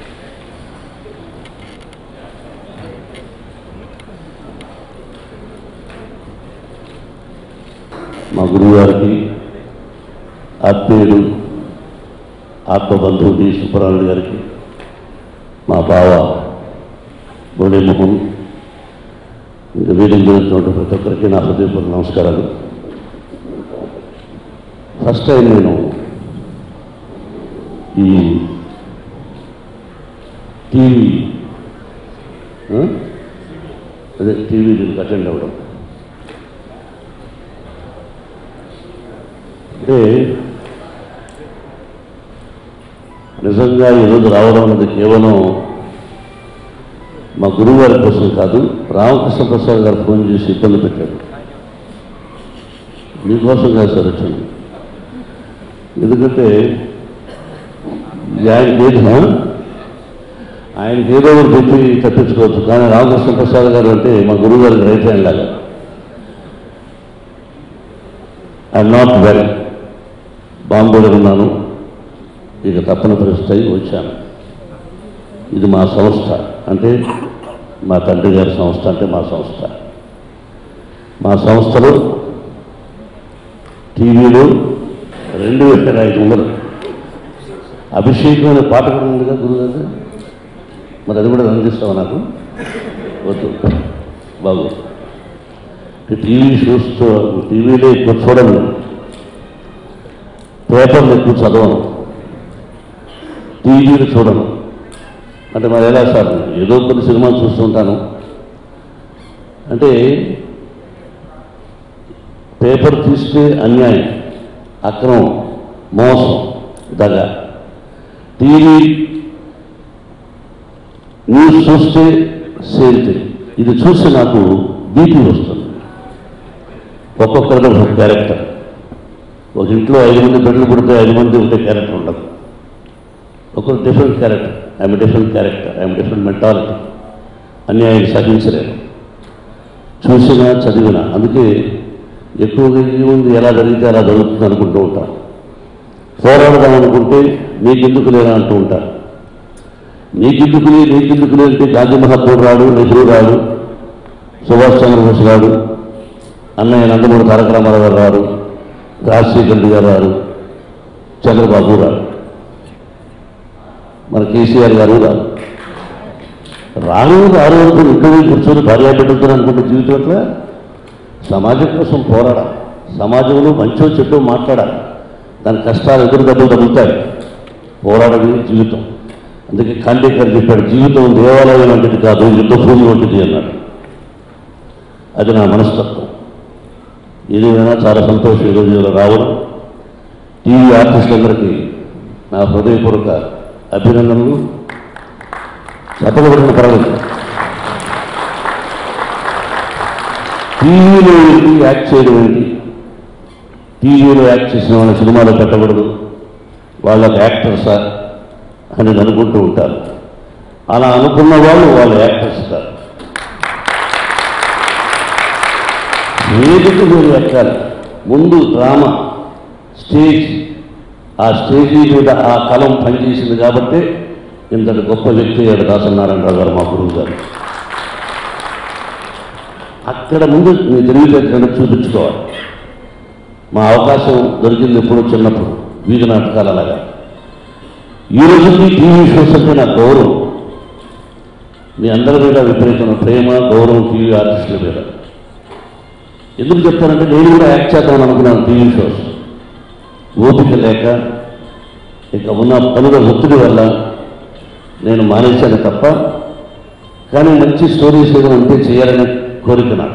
మా గురువు గారికి ఆత్మీయుడు ఆత్మబంధువు డి సుబ్బరాయుడు గారికి, మా బావ మురళీమోహన్, ఇంకా వేదిక జరుగుతున్నటువంటి ప్రతి ఒక్కరికి నా హృదయపూర్వక నమస్కారాలు. ఫస్ట్ టైం నేను ఈ టీవీ అదే టీవీ దీనికి అటెండ్ అవ్వడం అంటే నిజంగా ఈరోజు రావడం అనేది కేవలం మా గురువు గారి కోసం కాదు, రామకృష్ణ ప్రసాద్ గారు ఫోన్ చేసి ఇబ్బంది పెట్టారు. మీకోసం కాదు సార్ వచ్చింది. ఎందుకంటే ఆయనకి ఏదో ఆయనకి ఏదో ఒకటి చెప్పి తప్పించుకోవచ్చు, కానీ రామకృష్ణ ప్రసాద్ గారు అంటే మా గురువు గారికి రైట్ హ్యాండ్ లాగా. ఐఎమ్ నాట్ వెల్, బాంబేలో ఉన్నాను, ఇక తప్పని పరిస్థితి వచ్చాను. ఇది మా సంస్థ, అంటే మా తండ్రి గారి సంస్థ, అంటే మా సంస్థ. మా సంస్థలో టీవీలో రెండు వేల ఐదు వందలు అభిషేకం అనే పాట కూడా ఉందిగా గురుగారు, మరి అది కూడా అందిస్తావా నాకు? వద్దు బాబు, టీవీ చూస్తూ టీవీలో ఎక్కువ చూడను, పేపర్లు ఎక్కువ చదవను, టీవీలు చూడను. అంటే మరి ఎలా సార్? ఏదో కొన్ని సినిమాలు చూస్తుంటాను. అంటే పేపర్ తీస్తే అన్యాయం, అక్రమం, మోసం, దగ. టీవీ న్యూస్ చూస్తే సేల్తే. ఇది చూస్తే నాకు బీపీ వస్తుంది. ఒక్కొక్కరితో ఒక క్యారెక్టర్. ఒక ఇంట్లో ఐదు మంది బిడ్డలు పుడితే ఐదు మంది ఉంటే క్యారెక్టర్ ఉండదు. ఒకరు different character. I'm different character, I'm different mentality. అన్యాయం సహించలేను, చూసినా చదివినా. అందుకే ఎక్కువగా ఏముంది, ఎలా జరిగితే అలా జరుగుతుంది అనుకుంటూ ఉంటాను. పోరాడదాం అనుకుంటే నీకెందుకు లేనా అంటూ ఉంటాను. నీకెందుకులే నీకెందుకులే అంటే గాంధీ మహాత్ముడు రాడు, నెహ్రూ రాడు, సుభాష్ చంద్రబోస్ రాడు, అన్నయ్య నందమూరి తారక రామారావు గారు రాడు, రాజశేఖర్ రెడ్డి గారు రాడు, చంద్రబాబు రాడు, మన కేసీఆర్ గారు రాదు. రాను రాను అనుకుని ఇక్కడ కూర్చొని భార్య బిడ్డలతో అనుకుంటే జీవితం అట్లా. సమాజం కోసం పోరాడాలి, సమాజంలో మంచో చెడ్డో మాట్లాడాలి, దాని కష్టాలు ఎదురు దెబ్బలు తగ్గుతాయి. పోరాడమే జీవితం. అందుకే ఖాండేకర్ చెప్పాడు, జీవితం దేవాలయం వంటిది కాదు, యుద్ధ భూమి వంటిది అన్నాడు. అది నా మనస్తత్వం. ఏదేమైనా చాలా సంతోషం ఈరోజు ఇలా రావడం. టీవీ ఆర్టిస్టులందరికీ నా హృదయపూర్వక అభినందనలు. చెప్పబడిన పర్వాలేదు. టీవీలో ఏంటి యాక్ట్ చేయడం ఏంటి, టీవీలో యాక్ట్ చేసిన వాళ్ళ సినిమాలో పెట్టకూడదు, వాళ్ళకి యాక్టర్సా అని అనుకుంటూ ఉంటారు. అలా అనుకున్న వాళ్ళు వాళ్ళ యాక్టర్స్ కాదు. వేదిక మీరు ఎక్కాలి. ముందు డ్రామా స్టేజ్, ఆ స్టేజీ మీద ఆ కలం పనిచేసింది కాబట్టి ఇంతటి గొప్ప వ్యక్తి అయ్యాడు దాసనారాయణరావు గారు, మా గురువు గారు. అక్కడ ముందు మీ తెలివితేటలను చూపించుకోవాలి. మా అవకాశం దొరికింది ఎప్పుడో చిన్నప్పుడు, వీధి నాటకాలు. అలాగా ఈ రోజుకి టీవీ షోస్ అంటే నా గౌరవం. మీ అందరి మీద విపరీతమైన ప్రేమ, గౌరవం టీవీ ఆర్టిస్టుల మీద. ఎందుకు చెప్తానంటే నేను కూడా యాక్ట్ చేద్దామని అనుకున్నాను టీవీ షోస్. ఓపిక లేక, ఇక ఉన్న పనుల ఒత్తిడి వల్ల నేను మానేశాను తప్ప కానీ మంచి స్టోరీస్ ఏదో ఉంటే చేయాలని కోరిక నాకు.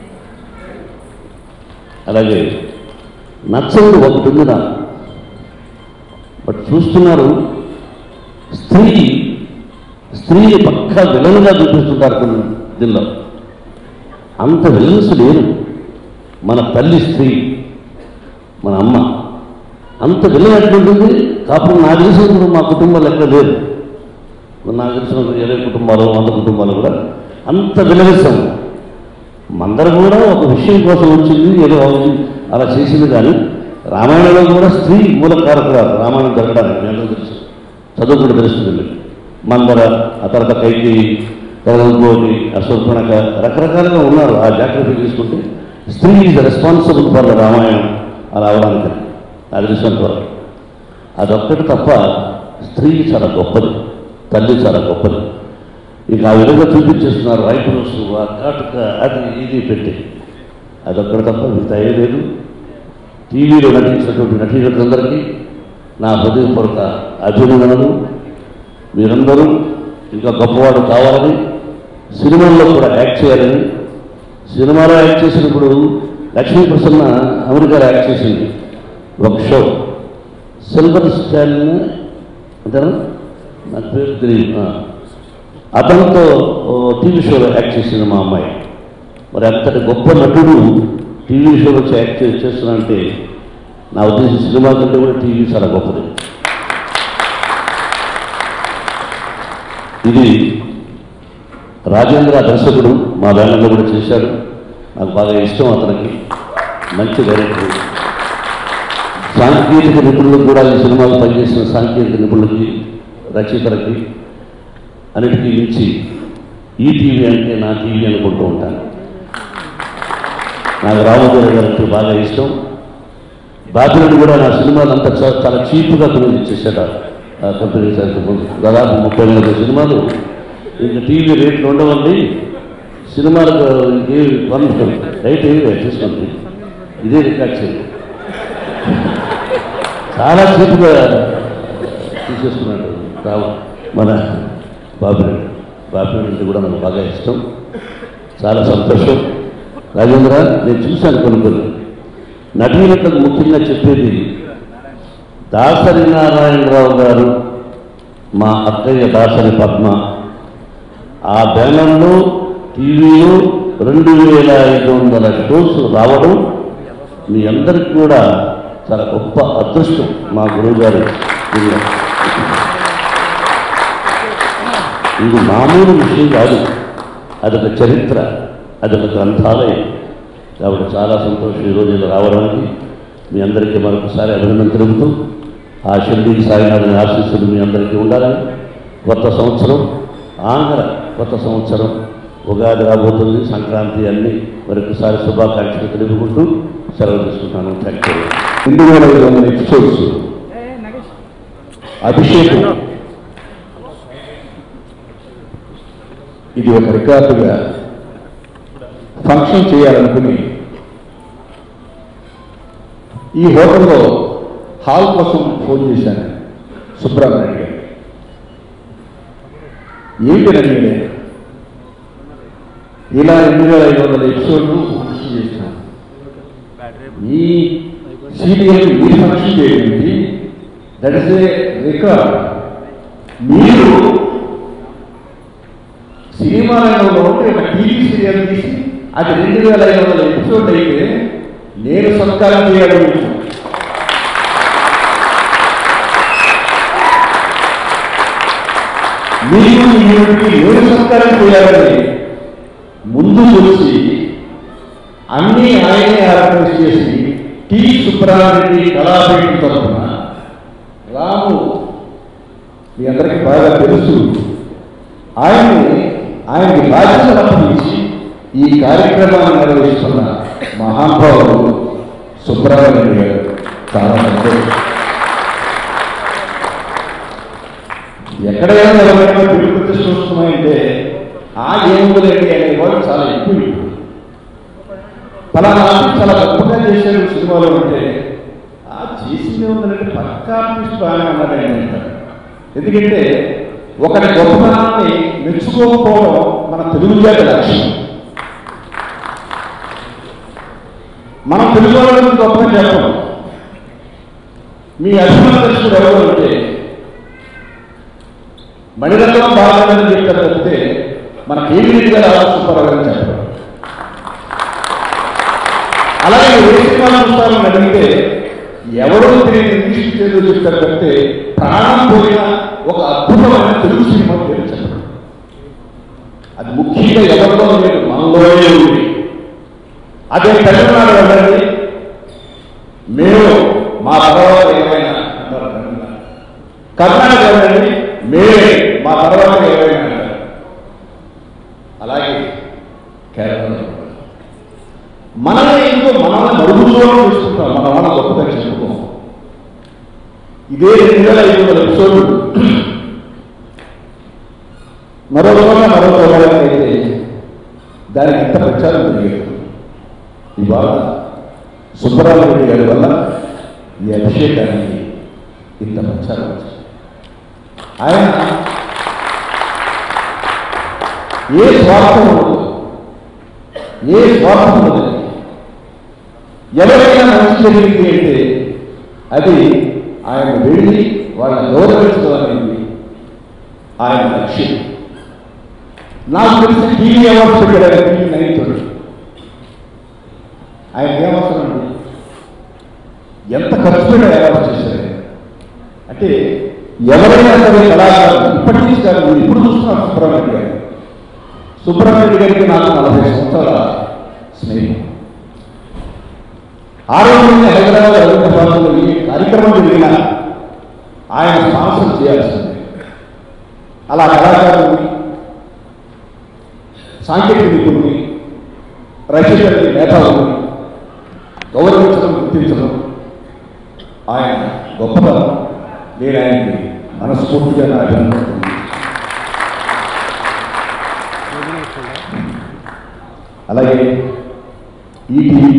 అలాగే నచ్చండి ఒకటి ఉంది నాకు. బట్ చూస్తున్నారు, స్త్రీ స్త్రీని పక్కా విలన్గా చూపిస్తుంటారు కొన్ని దీనిలో. అంత విలన్స్ లేరు. మన తల్లి స్త్రీ, మన అమ్మ అంత విలన్ ఎట్లుంటుంది. కాకపోతే నాకు తెలిసినప్పుడు మా కుటుంబాలు ఎక్కడ లేదు. నాకు తెలిసిన ఇరవై కుటుంబాలు వంద కుటుంబాలు కూడా అంత విలవిస్తాం. మందరు కూడా ఒక విషయం కోసం వచ్చింది, ఏదో అలా చేసింది. కానీ రామాయణంలో కూడా స్త్రీ మూలకారకురాలు. రామాయణం జరగడానికి నేను తెలుసు, చదువు కూడా తెలుస్తుంది. మందర, ఆ తర్వాత కైకి, ఇంకోటి అశోకనక, రకరకాలుగా ఉన్నారు. ఆ జాగ్రత్త తీసుకుంటే స్త్రీ ఈజ్ రెస్పాన్సిబుల్ ఫర్ రామాయణం అలా అవడానికి నాకు తెలిసినంత వరకు. అదొక్కటి తప్ప స్త్రీ చాలా గొప్పది, తల్లి చాలా గొప్పది. ఇక ఆ విధంగా చూపించేస్తున్నారు రైతులు, ఆ కాటుక, అది ఇది పెట్టి. అదొక్కటి తప్ప మిగతా ఏ లేదు. టీవీలో నటించినటువంటి నటీనటులందరికీ నా హృదయపూర్వక అభినందనలు. మీరందరూ ఇంకా గొప్పవాడు కావాలని, సినిమాల్లో కూడా యాక్ట్ చేయాలని. సినిమాలో యాక్ట్ చేసినప్పుడు లక్ష్మీ ప్రసన్న అమెరికాలో యాక్ట్ చేసింది ఒక షో, సిల్వర్ స్టాలిన్ అంటారా, నాకు పేరు తెలియదు. అతనితో టీవీ షోలో యాక్ట్ చేసింది మా అమ్మాయి. మరి అంతటి గొప్ప నటుడు టీవీ షోలో వచ్చి యాక్ట్ చేస్తున్నా అంటే నా ఉద్దేశం సినిమా కంటే కూడా టీవీ చాలా గొప్పది. ఇది రాజేంద్ర దర్శకుడు మా బ్యానర్లో కూడా చేశాడు. నాకు బాగా ఇష్టం అతనికి, మంచి డైరెక్టర్. సాంకేతిక నిపుణులకు కూడా ఈ సినిమాలు పనిచేసిన సాంకేతిక నిపుణులకి, రచయితలకి అన్నిటికీ మించి ఈ టీవీ అంటే నా టీవీ అనుకుంటూ ఉంటాను. నాకు రామోదర్ గారికి బాగా ఇష్టం. బాధ్యులను కూడా నా సినిమాలు అంతా చాలా చీప్గా కొనుగోలు ఇచ్చేసాడు ఆ కంపెనీ సార్. దాదాపు ముప్పై మూడు సినిమాలు ఇంకా టీవీ రేట్లు ఉండవండి, సినిమాలకు ఇంకే కొనుక్కోండి, రైట్ ఏవి తీసుకోండి, ఇదే రికార్డ్ చేయండి. చాలా చీప్గా తీసేసుకున్నాడు రావు మన బాబురెడ్డి. బాబురెడ్డి కూడా నాకు బాగా ఇష్టం, చాలా సంతోషం. రాజేంద్ర, నేను చూశాను కొన్ని కొన్ని నటీనటులకు ముఖ్యంగా చెప్పేది, దాసరి నారాయణరావు గారు, మా అక్కయ్య దాసరి పద్మ, ఆ బ్యానర్లో టీవీలో రెండు వేల ఐదు వందల షోస్ రావడం మీ అందరికీ కూడా చాలా గొప్ప అదృష్టం. మా గురువు గారు ఇది మామూలు విషయం కాదు, అదొక చరిత్ర, అదొక గ్రంథాలయం. కాబట్టి చాలా సంతోషం ఈరోజు ఇలా రావడానికి. మీ అందరికీ మరొకసారి అభినందన తెలుపుతూ, ఆ షిరిడి సాయినాథుని ఆశీస్సులు మీ అందరికీ ఉండాలని. కొత్త సంవత్సరం, ఆంధ్ర కొత్త సంవత్సరం, ఉగాది రాబోతుంది, సంక్రాంతి, అన్ని మరొకసారి శుభాకాంక్షలు తెలుపుకుంటూ సెలవు తీసుకుంటాను. Thank you. రెండు వేల ఐదు వందల ఎపిసోడ్స్ అభిషేకం, ఇది ఒక రికార్డుగా ఫంక్షన్ చేయాలనుకుని ఈ హోటల్లో హాల్ కోసం ఫోన్ చేశాను సుబ్రహ్మణ్యం గారు. ఏంటంటే ఇలా రెండు వేల ఐదు వందల ఎపిసోడ్లు ఫంక్షన్ చేశాను, ఈ సీరియల్ ఈ ఫంక్షన్ చేయండి, దట్ ఇస్ ఏ రికార్డ్. మీరు సినిమా రంగంలో ఉంటే ఒక టీవీ సీరియల్ తీసి అది రెండు వేల ఐదు వందల ఎపిసోడ్ అయితే నేను సత్కారం చేయాలి. మీకు ఈవిడికి నేను సత్కారం చేయాలని ముందు చూసి అన్ని ఆయనే ఆర్గనైజ్ చేసి టి సుబ్రహ్మణ్యం కళాపీఠం తరఫున రాము మీ అందరికీ బాగా తెలుసు, ఆయన్ని ఆయనకి బాధ్యతలు అప్పగించి ఈ కార్యక్రమాన్ని నిర్వహిస్తున్న మహానుభావుడు సుబ్రహ్మణ్యం గారు. చాలా సంతోషం. ఎక్కడైనా ఎవరైనా పిలుపు ప్రతిష్ట వస్తున్నాయంటే ఆ ఏముందండి అనే వాళ్ళు చాలా ఎక్కువ. ఫలానా చాలా గొప్పగా చేశారు సినిమాలో అంటే ఆ చేసిందే ఉందంటే పక్కా ఆర్టిస్ట్ బాగానే ఉన్నారని అంటారు. ఎందుకంటే ఒకటి గొప్పతనాన్ని మెచ్చుకోకపోవడం మన తెలుగు జాతి లక్ష్యం. మనం తెలుగు వాళ్ళని గొప్పగా చెప్పడం. మీ అభిమాన దర్శకుడు ఎవరు అంటే మణిరత్నం బాగాలని చెప్తారు తప్పితే మన కేవీరెడ్డి గారు ఆలోచిస్తారని చెప్పడం. అలాగే ఏ సినిమాలు చూస్తారని అడిగితే ఎవరో తెలియని ఇంగ్లీష్ పేరు చెప్తారు తప్పితే ప్రాణం పోయిన ఒక అద్భుతమైన తెలుగు సినిమా పేరు చెప్పడం. అది ముఖ్యంగా ఎవరిలో లేదు, మనలోనే ఉంది. అదే తెలంగాణ వెళ్ళండి, మేము మా తర్వాత ఏమైనా కర్ణాటక వెళ్ళండి, మేమే మా తర్వాత ఏమైనా అంటారు. అలాగే కేరళ మనల్ని ఎందుకో మనల్ని మరుగుదూరం చూసుకుంటాం, మన వాళ్ళ గొప్పగా చెప్పుకోం. ఇదే రెండు వేల ఐదు వందల ఎపిసోడ్ మరో రోజున మరో రోజులకి అయితే దానికి ఎంత ప్రచారం జరిగేది. ఇవాళ సుబ్బరామరెడ్డి గారి వల్ల ఈ అభిషేకానికి ఇంత ప్రచారం వచ్చింది. ఆయన ఏ స్వార్థం ఉండదు, ఏ స్వార్థం ఉండదు. ఎవరైనా మంచి జరిగింది అంటే అది ఆయన వెళ్ళి వాళ్ళని గౌరవించడం అనేది ఆయన లక్ష్యం. నాకు తెలిసి టీవీ అవార్డ్స్ పెట్టారు, టీవీ నైన్ తోటి ఆయన ఏమవసరం అండి, ఎంత ఖర్చు పెట్టి అవార్డు చేశారు అంటే ఎవరైనా సరే కళాకారులు ఇప్పటి నుంచి కాదు, మీరు ఇప్పుడు చూస్తున్నారు సుబ్రహ్మణ్య గారు. సుబ్రహ్మణ్య గారికి నాకు నలభై సంవత్సరాల స్నేహం. ఆ రోజు హైదరాబాద్ హైదరాబాద్లో ఈ కార్యక్రమం జరిగినా ఆయన స్పాన్సర్ చేయాల్సింది. అలా కళాకారుని, సాంకేతిక నిపుణుని, రచయితని, మేధావుని గౌరవించడం, గుర్తించడం ఆయన గొప్పతనం. నేను ఆయనకి మనస్ఫూర్తిగా నా అభినందన. అలాగే ఈటీవీ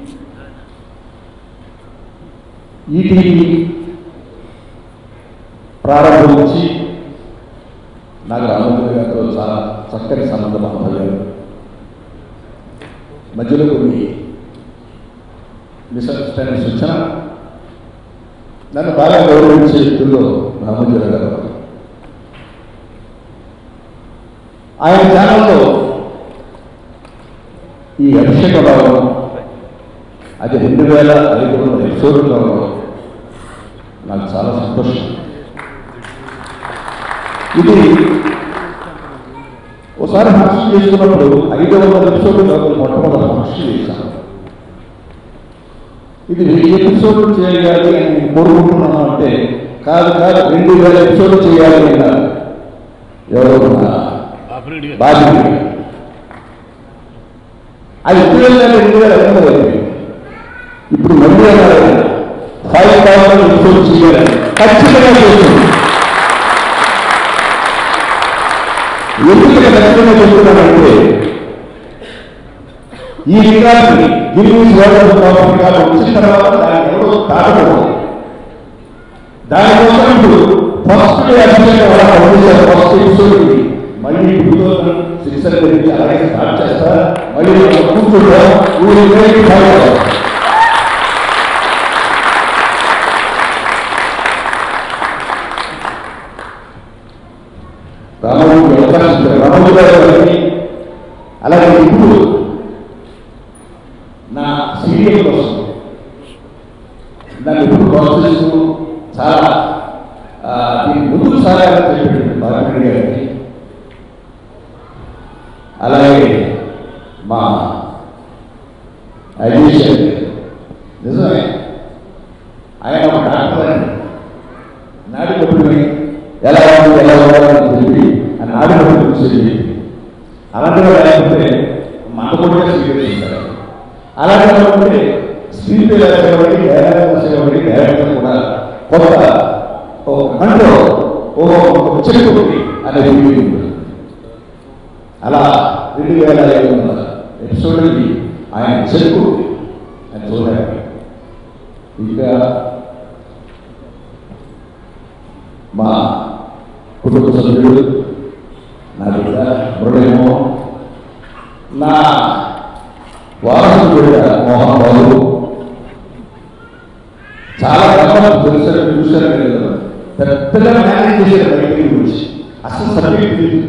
ఈటీవీ ప్రారంభం నుంచి నాకు రామోజీ గారితో చాలా చక్కని సంబంధం అయ్యారు. మధ్యలో కొన్ని మిస్అండర్స్టాండింగ్స్ వచ్చినా నన్ను బాగా గౌరవించే వ్యక్తుల్లో రామోజీ గారు. ఆయన ఛానల్లో ఈ అభిషేక భాగం అది రెండు వేల ఐదు వందల ఎపిసోడ్లు కావడం నాకు చాలా సంతోషం. ఇది ఒకసారి ఫంక్షన్ చేస్తున్నప్పుడు ఐదు వందల ఎపిసోడ్లు కావాలి, మొట్టమొదటి ఫంక్షన్ చేశాను. ఇది వెయ్యి ఎపిసోడ్లు చేయాలి అని కోరుకుంటున్నాను అంటే కాదు కాదు రెండు వేల ఎపిసోడ్లు చేయాలి అన్నారు ఎవరు బాధ్యత. అది ఇప్పుడు రెండు వేల ఐదు వందలు అయిపోయింది. ఇప్పుడు మళ్ళీ ఫైవ్ థౌసండ్ ఎపిసోడ్ చేయాలి ఖచ్చితంగా చేస్తుంది. ఎందుకు ఖచ్చితంగా చెప్తున్నానంటే ఈ రికార్డుని గిన్నీస్ వరల్డ్ రికార్డు వచ్చిన తర్వాత దాన్ని ఎవరో తాకకూడదు. దానికోసం ఇప్పుడు ఫస్ట్ అభిషేకం ఫస్ట్ ఎపిసోడ్ మళ్ళీ టూ థౌసండ్ సిక్స్ హండ్రెడ్ నుంచి అలాగే స్టార్ట్ చేస్తా. మళ్ళీ కూర్చుంటా ఊరి రామోజీ అవకాశం రామోజీ గారి. అలాగే ఇప్పుడు నా సీరియల్ కోసం నన్ను ఎప్పుడు ప్రోత్సహిస్తూ చాలా దీన్ని ముందుకు సాగాలని చెప్పేటువంటి బాలకృష్ణ గారికి, అలాగే మా అజీష్ నిజమే ఆయన ఒక డాక్టర్ అండి. నాటి కొట్టుకుని ఎలా ఉంది ఎలా ఉండాలని చెప్పి ఆ నాటి కొట్టు చూసి అలాంటి లేకపోతే మంట కొట్టుగా స్వీకరిస్తారు. అలాగే అనుకుంటే స్క్రీన్ పే రాసేవాడి, డైరెక్టర్ రాసేవాడి, డైరెక్టర్ కూడా కొత్త కంట్లో ఓ చెట్టు అనే వీడియో అలా రెండు వేల ఐదు వందల ఎపిసోడ్కి ఆయన చెట్టు అని చూడాలి. ఇంకా మా కుటుంబ సభ్యులు, నా బిడ్డ మురళేమో, నా వారసుడు బిడ్డ మోహన్ బాబు, చాలా గమనం తెలుసు చూశారు కదా, పెద్దగా మేనేజ్ చేశారు బయటికి గురించి. అసలు సబ్జెక్ట్ తెలియదు,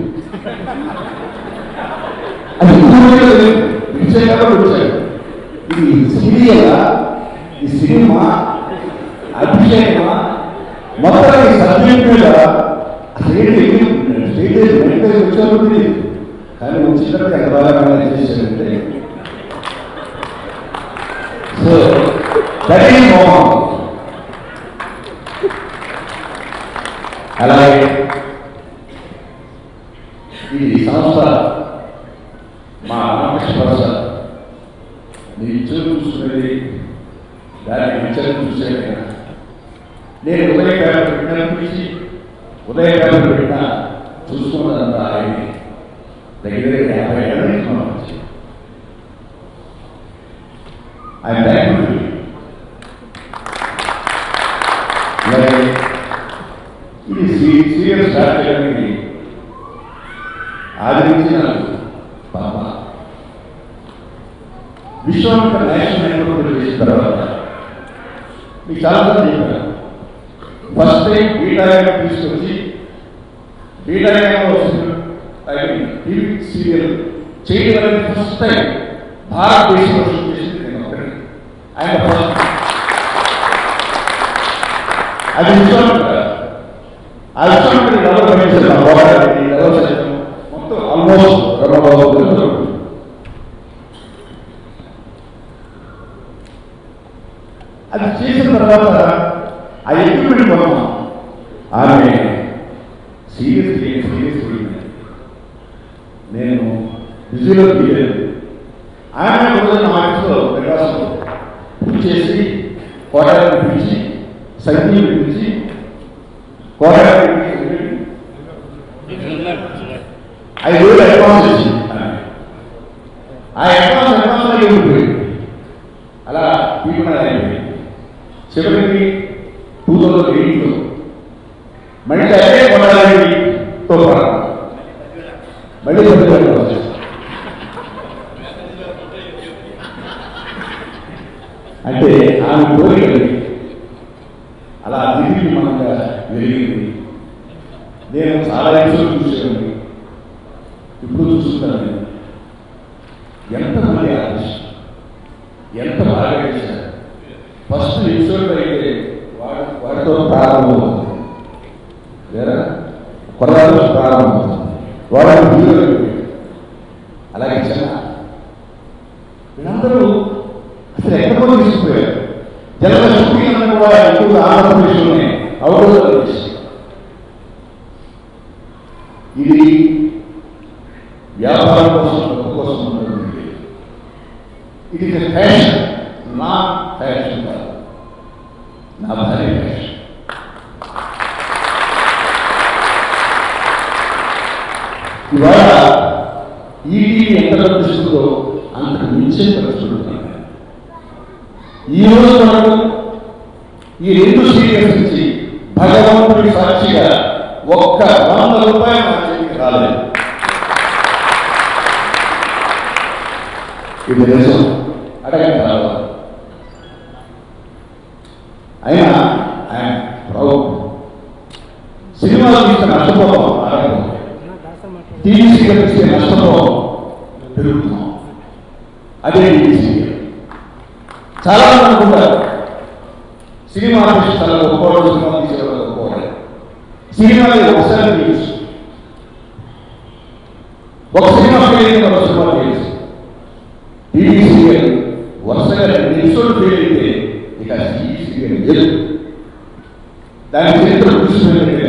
అది విషయం కాబట్టి వచ్చాడు. ఇది సీరియలా, ఈ సినిమా అభిషేకమా, మొత్తం ఈ సబ్జెక్ట్ మీద స్టేజ్ వెంటనే వచ్చారు తెలియదు. కానీ వచ్చినట్టు ఎంత బాగా మేనేజ్ చేశారంటే, సో దట్ ఈజ్ మోహన్. అలాగే ఈ సంస్థ మా రామకృష్ణ ప్రసాద్ నీ ఇచ్చులు చూసుకునేది, దాన్ని ఇచ్చలు చూసేది. నేను ఉదయ పేపర్ పెట్టినప్పటికీ ఉదయ పేపర్ పెట్టిన చూసుకున్నదంతా ఆయన దగ్గర దగ్గర యాభై ఏళ్ళ నుంచి మనం వచ్చి ఆయన థ్యాంక్ఫుల్. అలాగే ఇది సీరియల్ స్టార్ట్ చేయడానికి ఆదరించి నాకు పాప విశ్వామిత్ర నేషనల్ నెట్వర్క్ చేసిన తర్వాత మీకు చాలా చెప్పారు. ఫస్ట్ టైం బీటాగా తీసుకొచ్చి బీటాగా టీవీ సీరియల్ చేయడానికి ఫస్ట్ టైం భారతదేశంలో షూట్ చేసింది నేను ఒకటి. ఆయన ఫస్ట్ అది విశ్వామిత్ర. ఆ విశ్వామిత్ర ఎవరు పనిచేస్తారు, పోరాడి ఎవరు చేస్తాం మొత్తం ఆల్మోస్ట్ రమబాబు. అది చేసిన తర్వాత ఆ ఎక్విప్మెంట్ మనం ఆమె సీరియస్ సీరియస్ నేను బిజీలో తీయలేదు. ఆమె రోజున మా ఇంట్లో ప్రకాశంలో పూజ చేసి కోటాన్ని పిలిచి సంగీతం పిలిచి కోటాన్ని ఐదు వేలు అడ్వాన్స్ ఇచ్చింది. ఆ అడ్వాన్స్ అడ్వాన్స్ వెళ్ళిపోయింది. అలా పీకుండా అయిపోయింది. చివరికి టూ థౌజండ్ ఎయిట్లో మళ్ళీ అదే కొనాలితో మళ్ళీ వచ్చేసి అంటే ఆమె కోరికలు అలా దిగి మనంగా వెలిగింది. నేను చాలా ఎపిసోడ్ చూసాను, ఇప్పుడు చూస్తున్నాను. ఎంతమంది ఆర్టిస్ట్ ఎంత బాగా చేశారు. ఫస్ట్ ఎపిసోడ్ అయితే వాడు వాడితో ప్రారంభమవుతుంది, వేరే కొరదాలు ప్రారంభమవుతుంది, వాడు హీరో. అలాగే చిన్న వీళ్ళందరూ అసలు ఎక్కడికో తీసుకుపోయారు. జనరల్ షూటింగ్ అన్న కూడా ఎక్కువగా ఆంధ్రప్రదేశ్లోనే అవుట్డోర్. ఇది వ్యాపారం కోసం డబ్బు కోసం ఉంటుంది. ఇది ఫ్యాషన్, నా ఫ్యాషన్ కాదు, నా భార్య ఫ్యాషన్. ఇవాళ ఈ టీవీ ఎంత ఖర్చుతుందో అంతకు మించే ఖర్చుకుంటున్నాను. ఈ రోజు వరకు ఈ రెండు సీరియల్స్ నుంచి భగవంతుడి సాక్షిగా ఒక్క వంద రూపాయలు నా చేతికి రాలేదు. ఇది నిజం, అడగండి రావాలి. అయినా ఆయన ప్రౌడ్. సినిమాలు తీస్తే నష్టపోతాం, ఆరంభం. టీవీ సీరియల్ తీస్తే నష్టపోతాం, పెరుగుతున్నాం. అదే టీవీ సీరియల్. చాలా మంది అనుకుంటారు సినిమా ఆర్టిస్ట్ చాలా గొప్పవాడు, సినిమా తీసేవాడు గొప్పవాడు. సినిమాలు ఒకసారి తీయచ్చు, ఒక సినిమా ఫెయిల్ అయితే ఒక సినిమా తీయచ్చు. టీవీ సీరియల్ వరుసగా రెండు ఎపిసోడ్ ఫెయిల్ అయితే ఇక టీవీ సీరియల్ లేదు. దాని చరిత్ర చూసినట్లయితే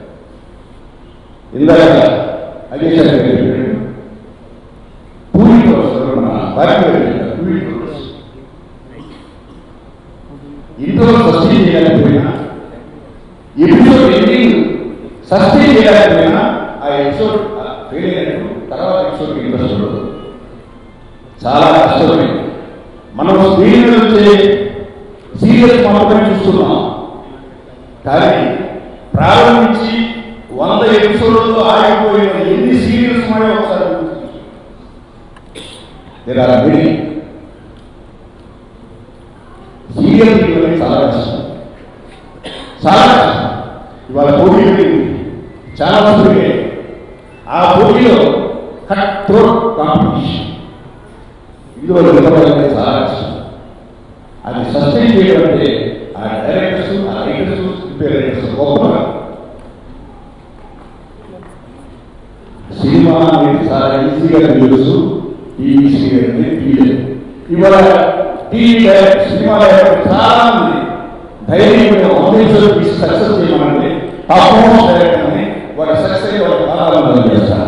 ఇందాక అదే పూరి మన భారతీయ పూరి ఇంట్లో సస్టైన్ చేయలేకపోయినా, ఎపిసోడ్ ఎండింగ్ సస్టైన్ చేయలేకపోయినా ఆ ఎపిసోడ్ ఫెయిల్ అయినట్టు తర్వాత ఎపిసోడ్ ఇంట్రెస్ట్ ఉండదు. చాలా కష్టమైంది. మనం స్క్రీన్ మీద వచ్చే సీరియల్స్ మాత్రమే చూస్తున్నాం, కానీ ప్రారంభించి వంద ఎపిసోడ్లో ఆగిపోయిన ఎన్ని సీరియల్స్ ఉన్నాయో ఒకసారి సీరియల్ తీయడం చాలా కష్టం, చాలా కష్టం. ఇవాళ పోటీ పెట్టింది చాలా మంది. ఆ పోటీలో కట్ త్రోట్ కాంపిటీషన్, ఇందులో నిలబడాలంటే చాలా కష్టం. అది సస్టైన్ చేయడం అంటే ఆ డైరెక్టర్స్, ఆ రైటర్స్, ప్రిపేర్ రైటర్స్ గొప్ప. సినిమా అనేది చాలా ఈజీగా తెలుసు, టీవీ సీరియల్ అనేది తీయలేదు. ఇవాళ టీవీ డైరెక్ట్, సినిమా డైరెక్టర్ చాలా మంది ధైర్యంగా ఆఫీసర్ తీసి సక్సెస్ చేయమంటే పర్ఫార్మెన్స్ డైరెక్టర్ అని వాడు సక్సెస్ అయ్యి వాళ్ళకి ఆరాధన చేస్తారు.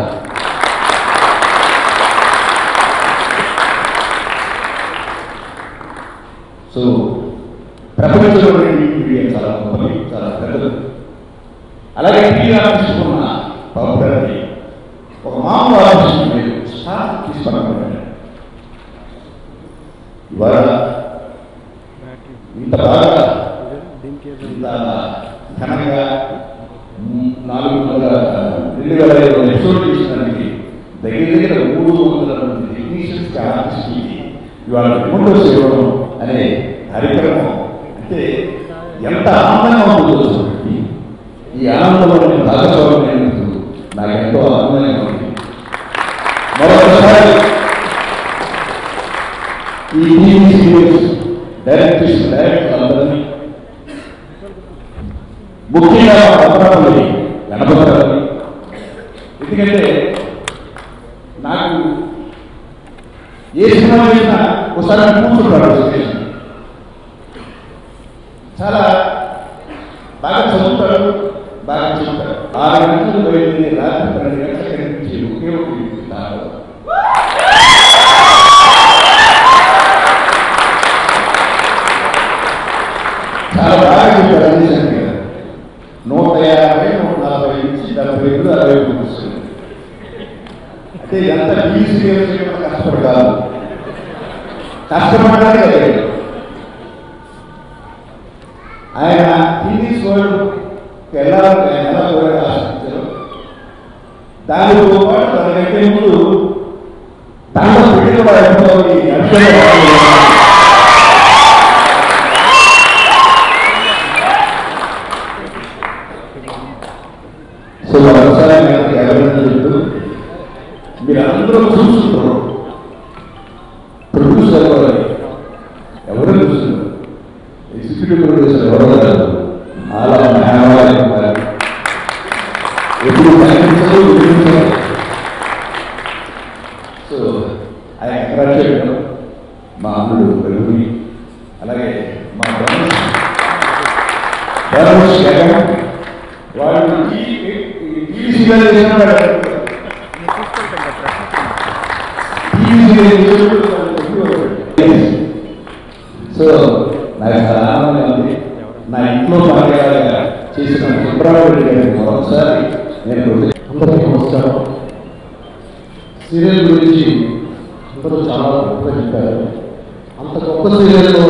సో ప్రపంచంలో మీడియా చాలా గొప్పది, చాలా పెద్దది. అలాగే టీవీ ఆఫీస్ ఉన్న పాపులారిటీ ఒక మామూలు ఆఫీస్ మీరు స్టార్ట్ తీసుకున్నాను. ఇవాళ ఇంత బాగా ఇంత ఘనంగా నాలుగు వందల రెండు వేల ఐదు వందల ఎపిసోడ్ చేసినానికి దగ్గర దగ్గర మూడు వందల మంది టెక్నీషియన్స్ ఆర్టిస్టులకి ఇవాళ రిమోట్ ఇవ్వడం అనే కార్యక్రమం అంటే ఎంత ఆనందంగా ఉంటుందో చూడండి. ఈ ఆనందంలో నేను భాగస్వామ్యం నాకు ఎంతో ఆనందంగా ఉంది. మరొకసారి ఈ టీవీ సీరియల్స్ డైరెక్ట్ చేసిన డైరెక్టర్ అందరినీ, ముఖ్యంగా గణపతి గణపతి ఎందుకంటే నాకు ఏ సినిమా చేసినా ఒకసారి కూర్చుంటాడు, చాలా బాగా చదువుతాడు, బాగా చెప్తాడు. ఆరు గంటలు పోయింది, రాత్రి పన్నెండు గంటల కనిపించి ఒకే ఒక చాలా బాగా చెప్పారు. అందించండి నూట యాభై నూట నలభై నుంచి డెబ్బై ఐదు అరవై వస్తుంది. అంటే ఎంత టీవీ సీరియల్స్ కష్టపడి కాదు, కష్టపడడానికి లేదు. ఆయన టీవీ సోళ్ళు వెళ్ళాలని ఆయన ఎలా కోరిక ఆశించారు. దానితో పాటు దానికంటే ముందు దాంట్లో పెట్టిన సో ఒకసారి నాకు ఎవరైనా చెప్తూ మీరు అందరూ చూస్తున్నారు, ప్రొడ్యూసర్ ఎవరు చూస్తున్నారు, ఎగ్జిక్యూటివ్ ప్రొడ్యూసర్ ఎవరు కాదు, అలా ఎప్పుడు సో ఆయన కంగ్రాచులేట్ మా అమ్ముడు వెలుగుని, అలాగే మా వాళ్ళు టీవీ సీరియల్ చేసిన సో నాకు చాలా ఆనందంగా ఉంది. నా ఇంట్లో పనిగా చేసిన సుబ్రహ్మణ్య గారికి మరొకసారి నేను అందరికీ నమస్కారం. సీరియల్ గురించి అందరూ చాలా గొప్పగా చెప్పారు. అంత గొప్ప సీరియల్లో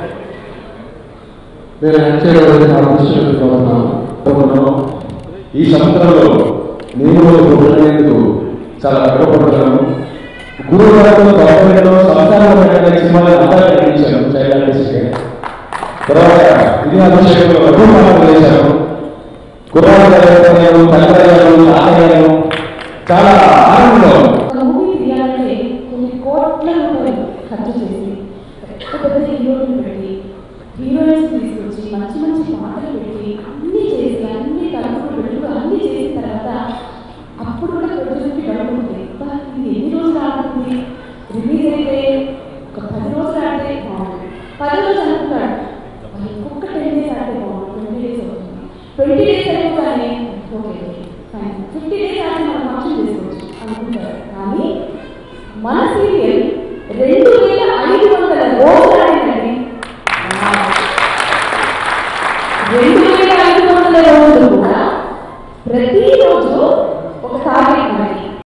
నేను నచ్చేవాడిని ఆలోచించుకున్నాను. ఈ సంవత్సరంలో నేను పొందడానికి చాలా గర్వపడుతున్నాను. గురువు గారితో గవర్నమెంట్లో సంస్థాన సినిమాలు అంతా కనిపించాను. చైల్డ్ తర్వాత ఇది అభిషేకంలో రఘుమానం చేశాను. గుర్రాలు గారు, కలగారు, ఆలయాలు చాలా ఆనందంగా కొన్ని కోట్ల రూపాయలు ఖర్చు చేసి పెద్ద పెద్ద హీరోలు పెట్టి హీరోయిన్స్ తీసుకొచ్చి మంచి మంచి పాటలు పెట్టి అన్నీ చేసి అన్ని తరపులు పెట్టి అన్నీ చేసిన తర్వాత అప్పుడు కూడా ప్రొడ్యూసర్కి డౌట్ ఉంటుంది, ఇది ఎన్ని రోజులు ఆడుతుంది, రిలీజ్ అయితే ఒక పది రోజులు ఆడితే బాగుంటుంది, పది రోజులు అనుకుంటాడు ఇంకొక టెన్ డేస్ ఆడితే బాగుంటుంది, ట్వంటీ డేస్ అవుతుంది, ట్వంటీ డేస్ అయిపోతానే ఓకే ఫైన్ ఫిఫ్టీ డేస్ ఆడి మనం ఫంక్షన్ చేసుకోవచ్చు అనుకుంటారు. కానీ మన సీరియల్ రెండు వేల ఐదు వందల రోజులు ఆడిందండి. రెండు వేల ఐదు వందల రోజులు కూడా